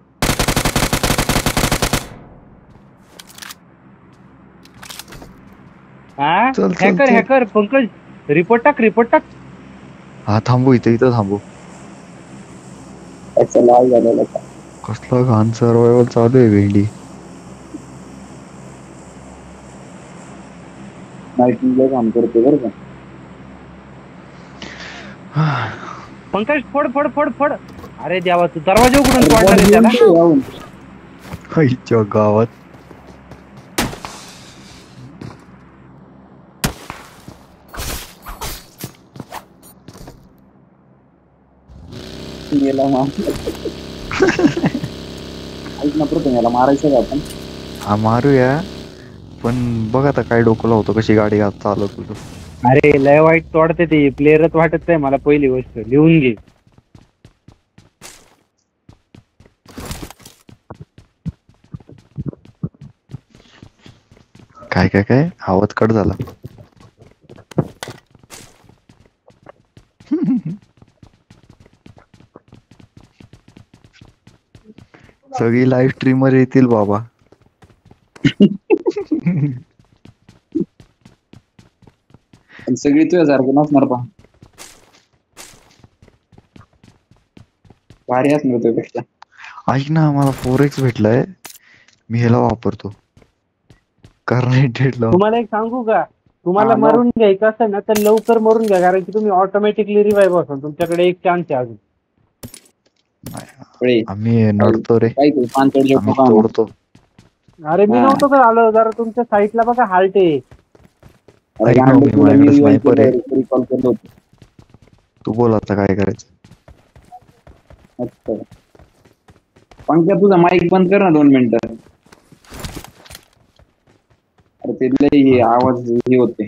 हा चल, चल, हॅकर चल. हॅकर पंकज, रिपोर्ट टाक. हा थांबू इथं थांबू. अच्छा लाल झालेला का? कसला घाण सर्वायवल चालू आहे भेंडी. स्नायपिंगला काम करते बरं का. पंकज फोड. अरे देवा, तू दरवाजा उघडून अरे तोडणार बॉट आहे घेऊन त्याला. ठेव जाऊन. आईच्या गावात. गेला मग. ऐक ना प्रथम याला मारायचं का आपण? हा मारूया पण बघ आता काय डोकं लावतो कशी गाडी चालवतो तू. अरे लय वाईट तोडते ते प्लेयरच वाटत नाही मला. पहिली गोष्ट लिहून घे. काय आवाज कट झाला. सगळी लाईव्ह स्ट्रीमर येतील बाबा. पण सगळी तुझ्यासारखं नसणार पहा. भारी असणार तुझ्यापेक्षा. ऐक ना मला 4x भेटलाय. मी ह्याला वापरतो. कर्नेटेड ला. तुम्हाला एक सांगू का, तुम्हाला हा, मरून घ्यायचं असेल ना तर लवकर मरून घ्या, कारण की तुम्ही ऑटोमॅटिकली रिवाईव्ह असाल. तुमच्याकडे एक चान्स आहे अजून. आम्ही नडतो रे. काय तू पानतोड आम्ही जेवतो का? तोडतो. अरे मी हा. नव्हतो का आलो, जरा तुमच्या साईटला बघा हाल्ट आहे. अरे ऐक ना गांडू, मी तुला मी माझ्याकडे स्नायपर आहे. रिकॉल केलं होतं. तू बोल आता काय करायचं. अच्छा. पंकज तुझा माईक बंद कर ना 2 मिनिटं. अरे ते लय हे आवाज हे होते.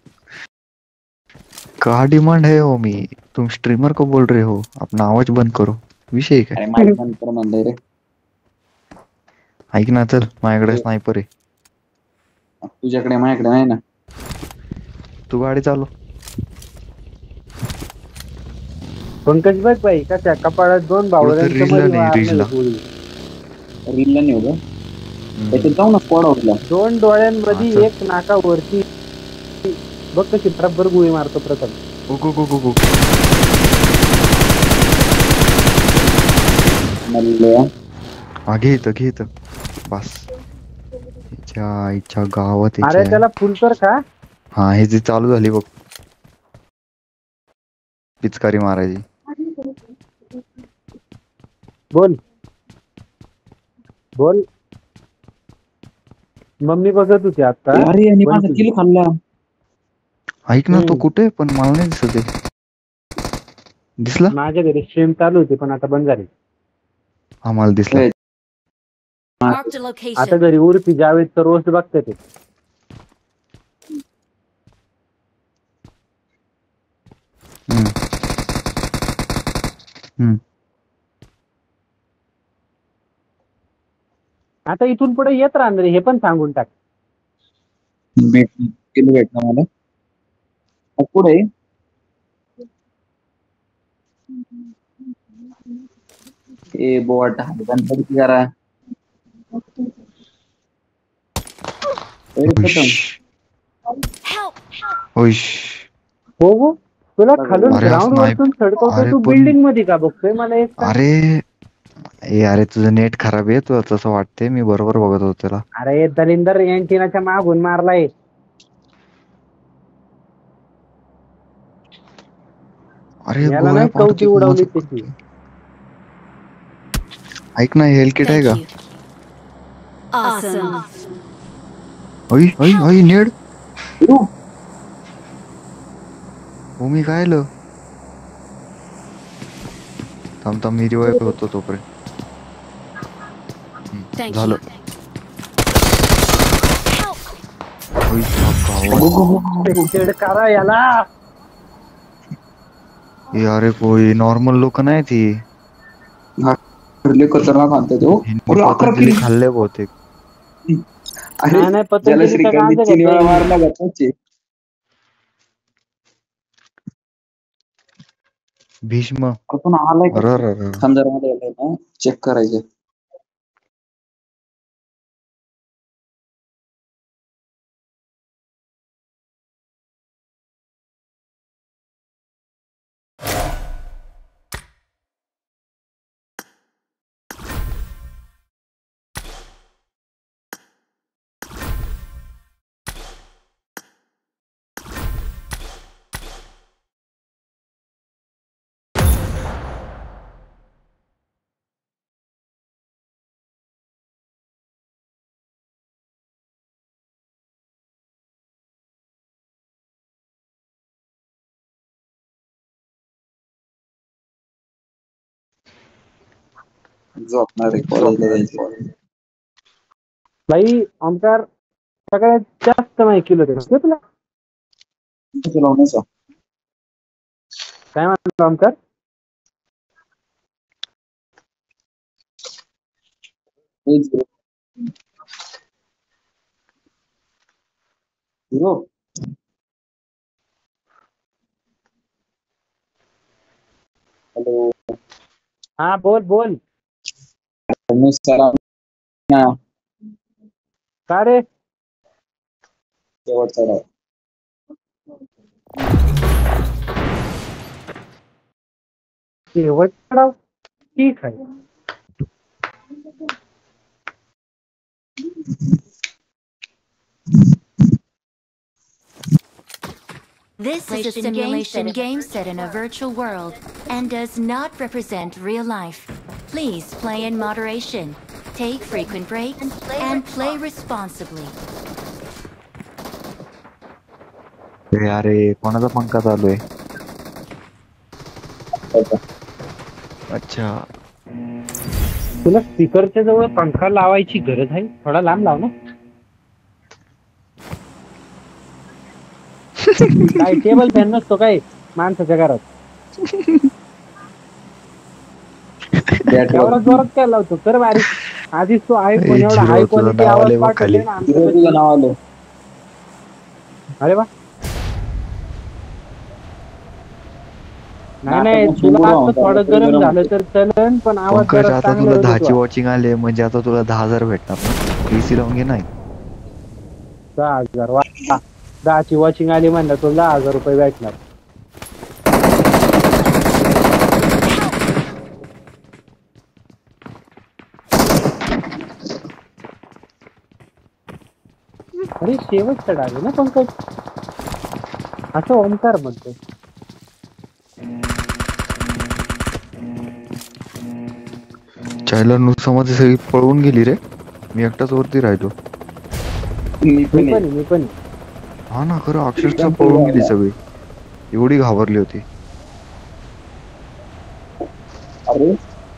का डिमांड है ओमी, तुम स्ट्रीमर को बोल रहे हो, अपना आवाज बंद करो. विषय काय. अरे माईक बंद कर म्हणलंय रे. ऐक ना चल माझ्याकडे स्नायपर आहे. तुझ्याकडे माझ्याकडे नाही ना. तू गाडी चालव. पंकज बघ बाई कशा कपाळात 2 कुठं रीलला नाही, रीलला. रीलला नाही होतं. त्याच्यात जाऊ ना स्क्वॉड हाऊसला. 2 डोळ्यांमध्ये हा, चल. एक नाकावरती. बघ कशी बरोबर गोळी मारतो प्रथम. गो. म्हणलं घे इथं बस. इच्छा गावात अरे याच्या. त्याला फुल कर का. हा हे जी चालू झाली बघ पिचकारी मारायची. बोल मम्मी बघत होती आता. अरे यांनी माझा किल खाल्ला. ऐक ना तो कुठे पण मला नाही दिसत आहे. दिसला. माझ्या घरी स्ट्रीम चालू होती पण आता बंद झाली. हा मला दिसला. Marked a आता location. घरी उर्फी जावेद तर रोज बघते ते. आता इथून पुढे येत राहणार हे पण सांगून टाक. किलो भेटला मला. मग पुढे ए बोट गणपती जरा प्रथम ओश. हो हो, तुला खालून अरे हा ग्राउंड स्नाईप. वरतून थडकवतो, अरे तू पण बिल्डिंग मध्ये का बघतोय मला एक सांग? अरे तुझं नेट खराब आहे, तुला तसं वाटतंय. मी बरोबर बघत होतो त्याला. अरे दलिंदर अँटिनाच्या मागून मारलाय. अरे याला गोळ्या नाही कवटी पाडतोय उडवली माझं. त्याची. ऐक ना, हेल्थ किट आहे Thank का? you. Awesome. ओय ओय ओय नेड. हो मी काय आलं. थांब मी रिवाइव्ह होतो तोपर्यंत. Thank झालं. you. ओय बाबा. पेस्टेड करा याला. अरे कोई नॉर्मल लोक नाही ती. खतरनाक आणतो तो. हिंदी पतंजली खाल्ले बहुतेक. अरे नाही ज्याला पतंजलीचं श्रीकांत गांजा 3 वेळा घेतोय. मारला जातोच. भीष्म. आपण आलाय का अरे खंदरमध्ये आलाय ना, चेक करायचं. झोपणार आहे कॉलेजला जायचं. भाई ओमकार सगळ्यात जास्त नाही किलो देतो तुला. लावण्याचा काय म्हणतो ओमकार? हॅलो. हा बोल बोल. का रे? शेवटचा राव. शेवटचा ठीक आहे. This is a simulation game set in a virtual world and does not represent real life. Please play in moderation, take frequent breaks, and play responsibly. अरे कोणाचा पंखा चालू आहे? अच्छा. तुला स्पीकरच्या जवळ पंखा लावायची गरज आहे? थोडा लांब लाव ना. काय टेबल फॅन नसतो काय माणसाच्या घरात? एवढा जोरात काय लावतो? तर बारीक. आधीच तो आहे पण एवढा हाय क्वालिटी आवाज पाठवते ना तुझं नाव आलं. अरे वा. नाही तुला आता थोडं गरम झालं तर चलन, पण आवाज पंकज जरा आता चांगला तुला 10ची येतो. वॉचिंग आले म्हणजे आता तुला 10,000 भेटणार ना. एसी लावून घे नाही. 10,000 वा. 10ची वॉचिंग आली म्हणलं तुला 10,000 रुपये भेटणार. अरे शेवट चढाले ना पंकज. असं ओमकार म्हणतो. चायला नुसतं मध्ये सगळी पळवून गेली रे. मी एकटाच वरती राहिलो. मी पण हा ना खरं अक्षरशः पळून गेली सगळी. एवढी घाबरली होती. अरे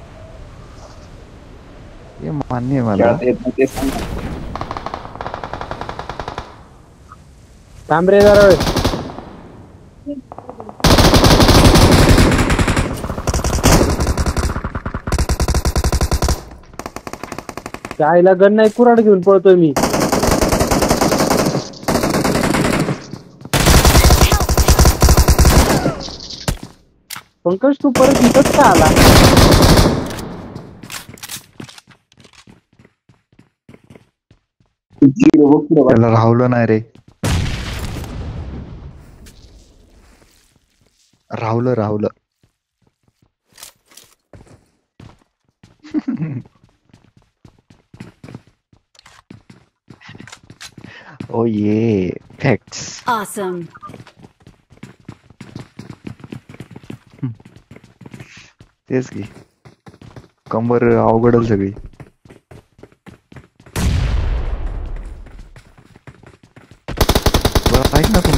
हे मान्य आहे मला. थांब रे जरा वेळ. त्याला गण नाही कुऱ्हाड घेऊन पळतोय मी. पंकज तू परत इथंच का आला? त्याला राहुलं नाही रे. राहुलं. ओ ये फॅक्ट्स. Awesome. तेच की कंबर अवघडल सगळी. बरं ऐक ना, तू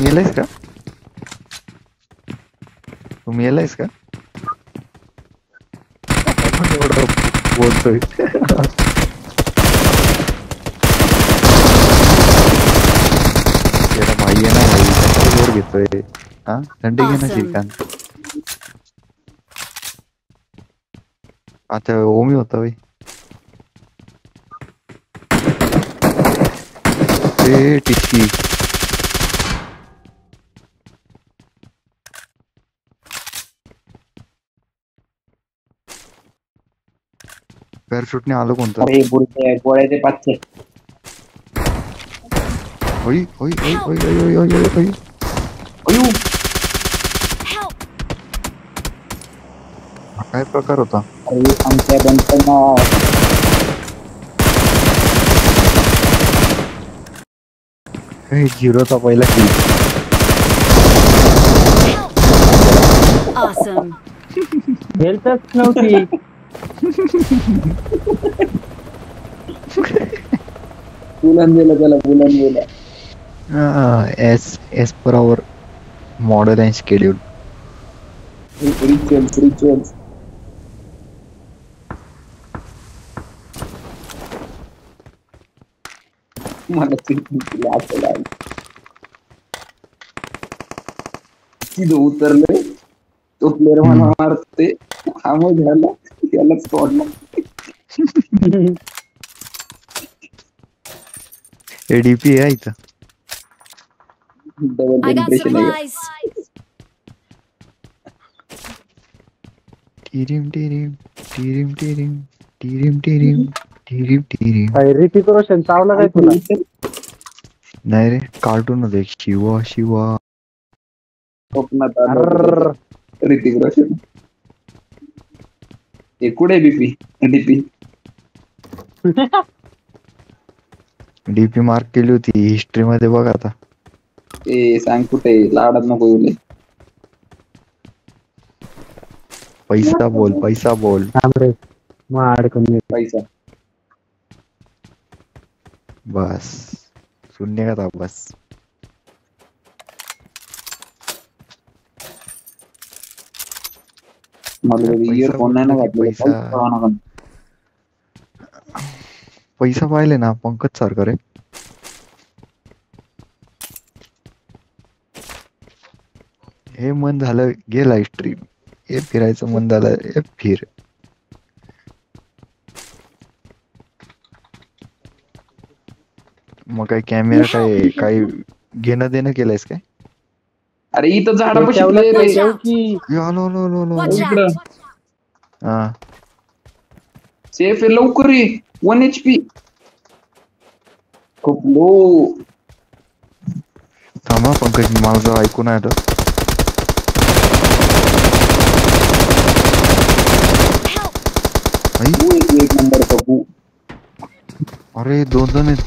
मेलायस का? एवढं बोलतोय. तेरा भाई आहे ना भाई, कशाला जोर घेतोय? हा थंडी घे ना Awesome. श्रीकांत. अच्छा ओमी होता भाई. ए टिचकी. पॅराशूटने आलं कोणतं? अरे बुरटे गोळ्याचे पाचशे. ओय ओय ओय ओय ओय ओय ओय ओय. अयो Help. हा काय प्रकार होता? अरे आमच्या बनताना हे झिरोचा पहिला किल. Awesome. हेल्थच नव्हती. बुलन दिलं त्याला बुलन दिलं. As per our model and schedule. Ritual मला तिथं उतरले तो प्लेअर मला मारते. हा मग झाला त्यालाच तोडला. एडीपी आहे इथं. डबल I got पेनिट्रेशन आहे. supplies. टिरिम टिरिम टिरिम टिरिम टिरिम टिरिम टिरिम टिरिम. ऋतिक रोशन चावला काय तुला? नाही रे, कार्टून मध्ये शिवा. स्वप्नात आलं अर्र. होतं ऋतिक रोशन. हे कुठे डीपी डीपी मार्क केली होती हिस्ट्री मध्ये बघ आता. ते सांग कुठे लाडात नको येऊ लय. पैसा बोल. थांब रे, मग अडकून येतो. पैसा बस शून्य का था बस. मला इयरफोन नाही ना घातलेला. पैसा पाहिले ना पंकज सारखं रे. हे मन झालं गेला स्ट्रीम. हे फिरायचं मन झालं हे फिर. मग काय कॅमेरा काय घेणं देणं केलंयस काय? अरे इथं झाडापाशी ठेवलं player आहे. ठेव की. लो. Watch इकडं out. हा सेफ आहे लवकर ये. 1 HP खूप लो. थांबा पंकज, माझं ऐकून आहे तर. एक नंबर कपू. अरे दोन आहेत.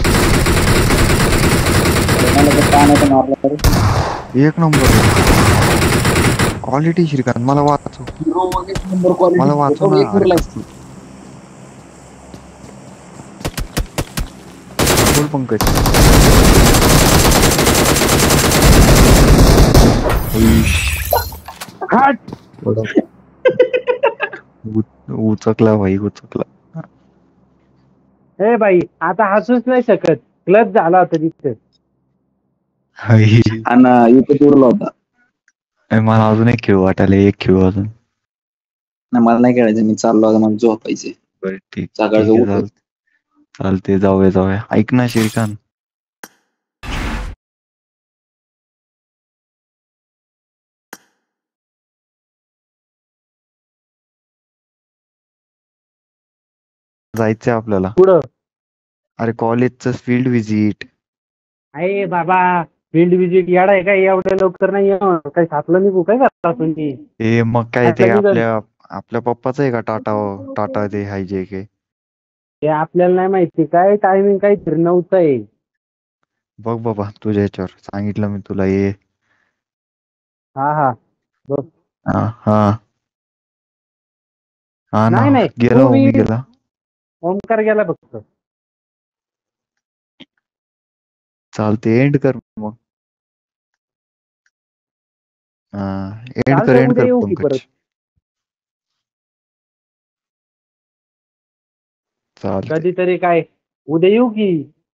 मला तर पाण्यात मारला तर एक नंबर क्वालिटी. श्रीकांत मला वाचव. एक नंबर क्वालिटी. मला वाचव ना. एक उरला. बोल पंकज. उचकला भाई उचकला. ए बाई, आता हसूच नाही शकत. क्लच झाला होता तिथे. हाय. आणि इथे उरला होता. मला अजून एक खेळ वाटायला. एक खेळ अजून. नाही मला नाही खेळायचं. मी चाललो आता मला झोपायचे. बरं ठीक सकाळचं आहे, उठू. चालते जाऊया. ऐक ना श्रीकांत. जायचंय आपल्याला. पुढं अरे कॉलेजचं फील्ड व्हिजिट. आहे बाबा. फील्ड व्हिजिट याड आहे काय? एवढ्या लवकर नाही येणार. काही सापलं निघू काय करता तुम्ही? हे मग काय आता ते निघल. आपल्या पप्पाचं आहे का टाटा? टाटा ते हायजे के. ते आपल्याला नाही माहिती काय टायमिंग काहीतरी नव्हतं आहे. बघ बाबा तुझ्या ह्याच्यावर सांगितलं मी तुला ये. हा हा बघ. हा हा हा ना. नाही नाही गेला तू हो, मी मी गेला. ओमकार गेला फक्त. चालते एंड कर मग. हा एंड कर चालतंय एंड उद्या कर येऊ की परत. पंकज. चालते. कधीतरी काय उद्या येऊ की.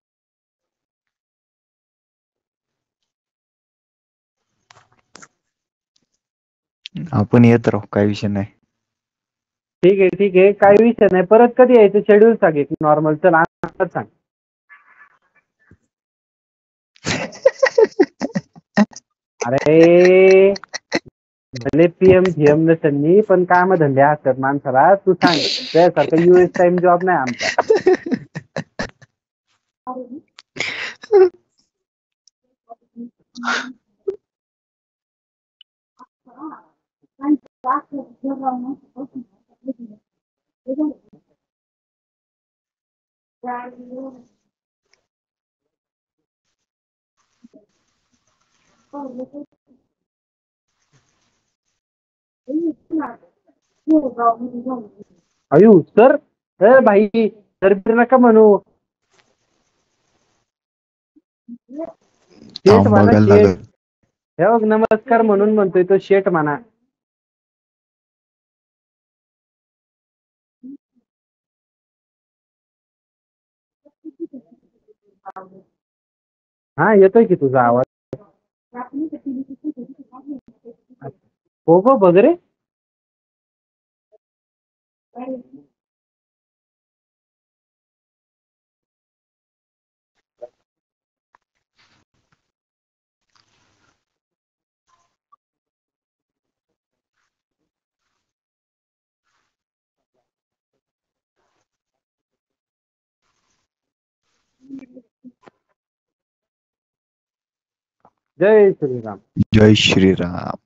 आपण येत राहू काही विषय नाही. ठीक आहे काही विषय नाही. परत कधी यायचं शेड्यूल सांग एक नॉर्मल. चल आता सांग. अरे भले पीएम झीएम नसेल मी पण काम धंदे असतात माणसाला. तू सांग त्यासारखा US टाइम जॉब नाही आमचा. अयो सर. भाई सर बिर नका म्हणू. शेठ काम म्हणा बघायला शेठ. लागल. हे बघ नमस्कार म्हणून म्हणतोय तो शेठ म्हणा. हा येतोय की तुझा आवाज. हो गो बघ रे. जय श्रीराम. जय श्रीराम.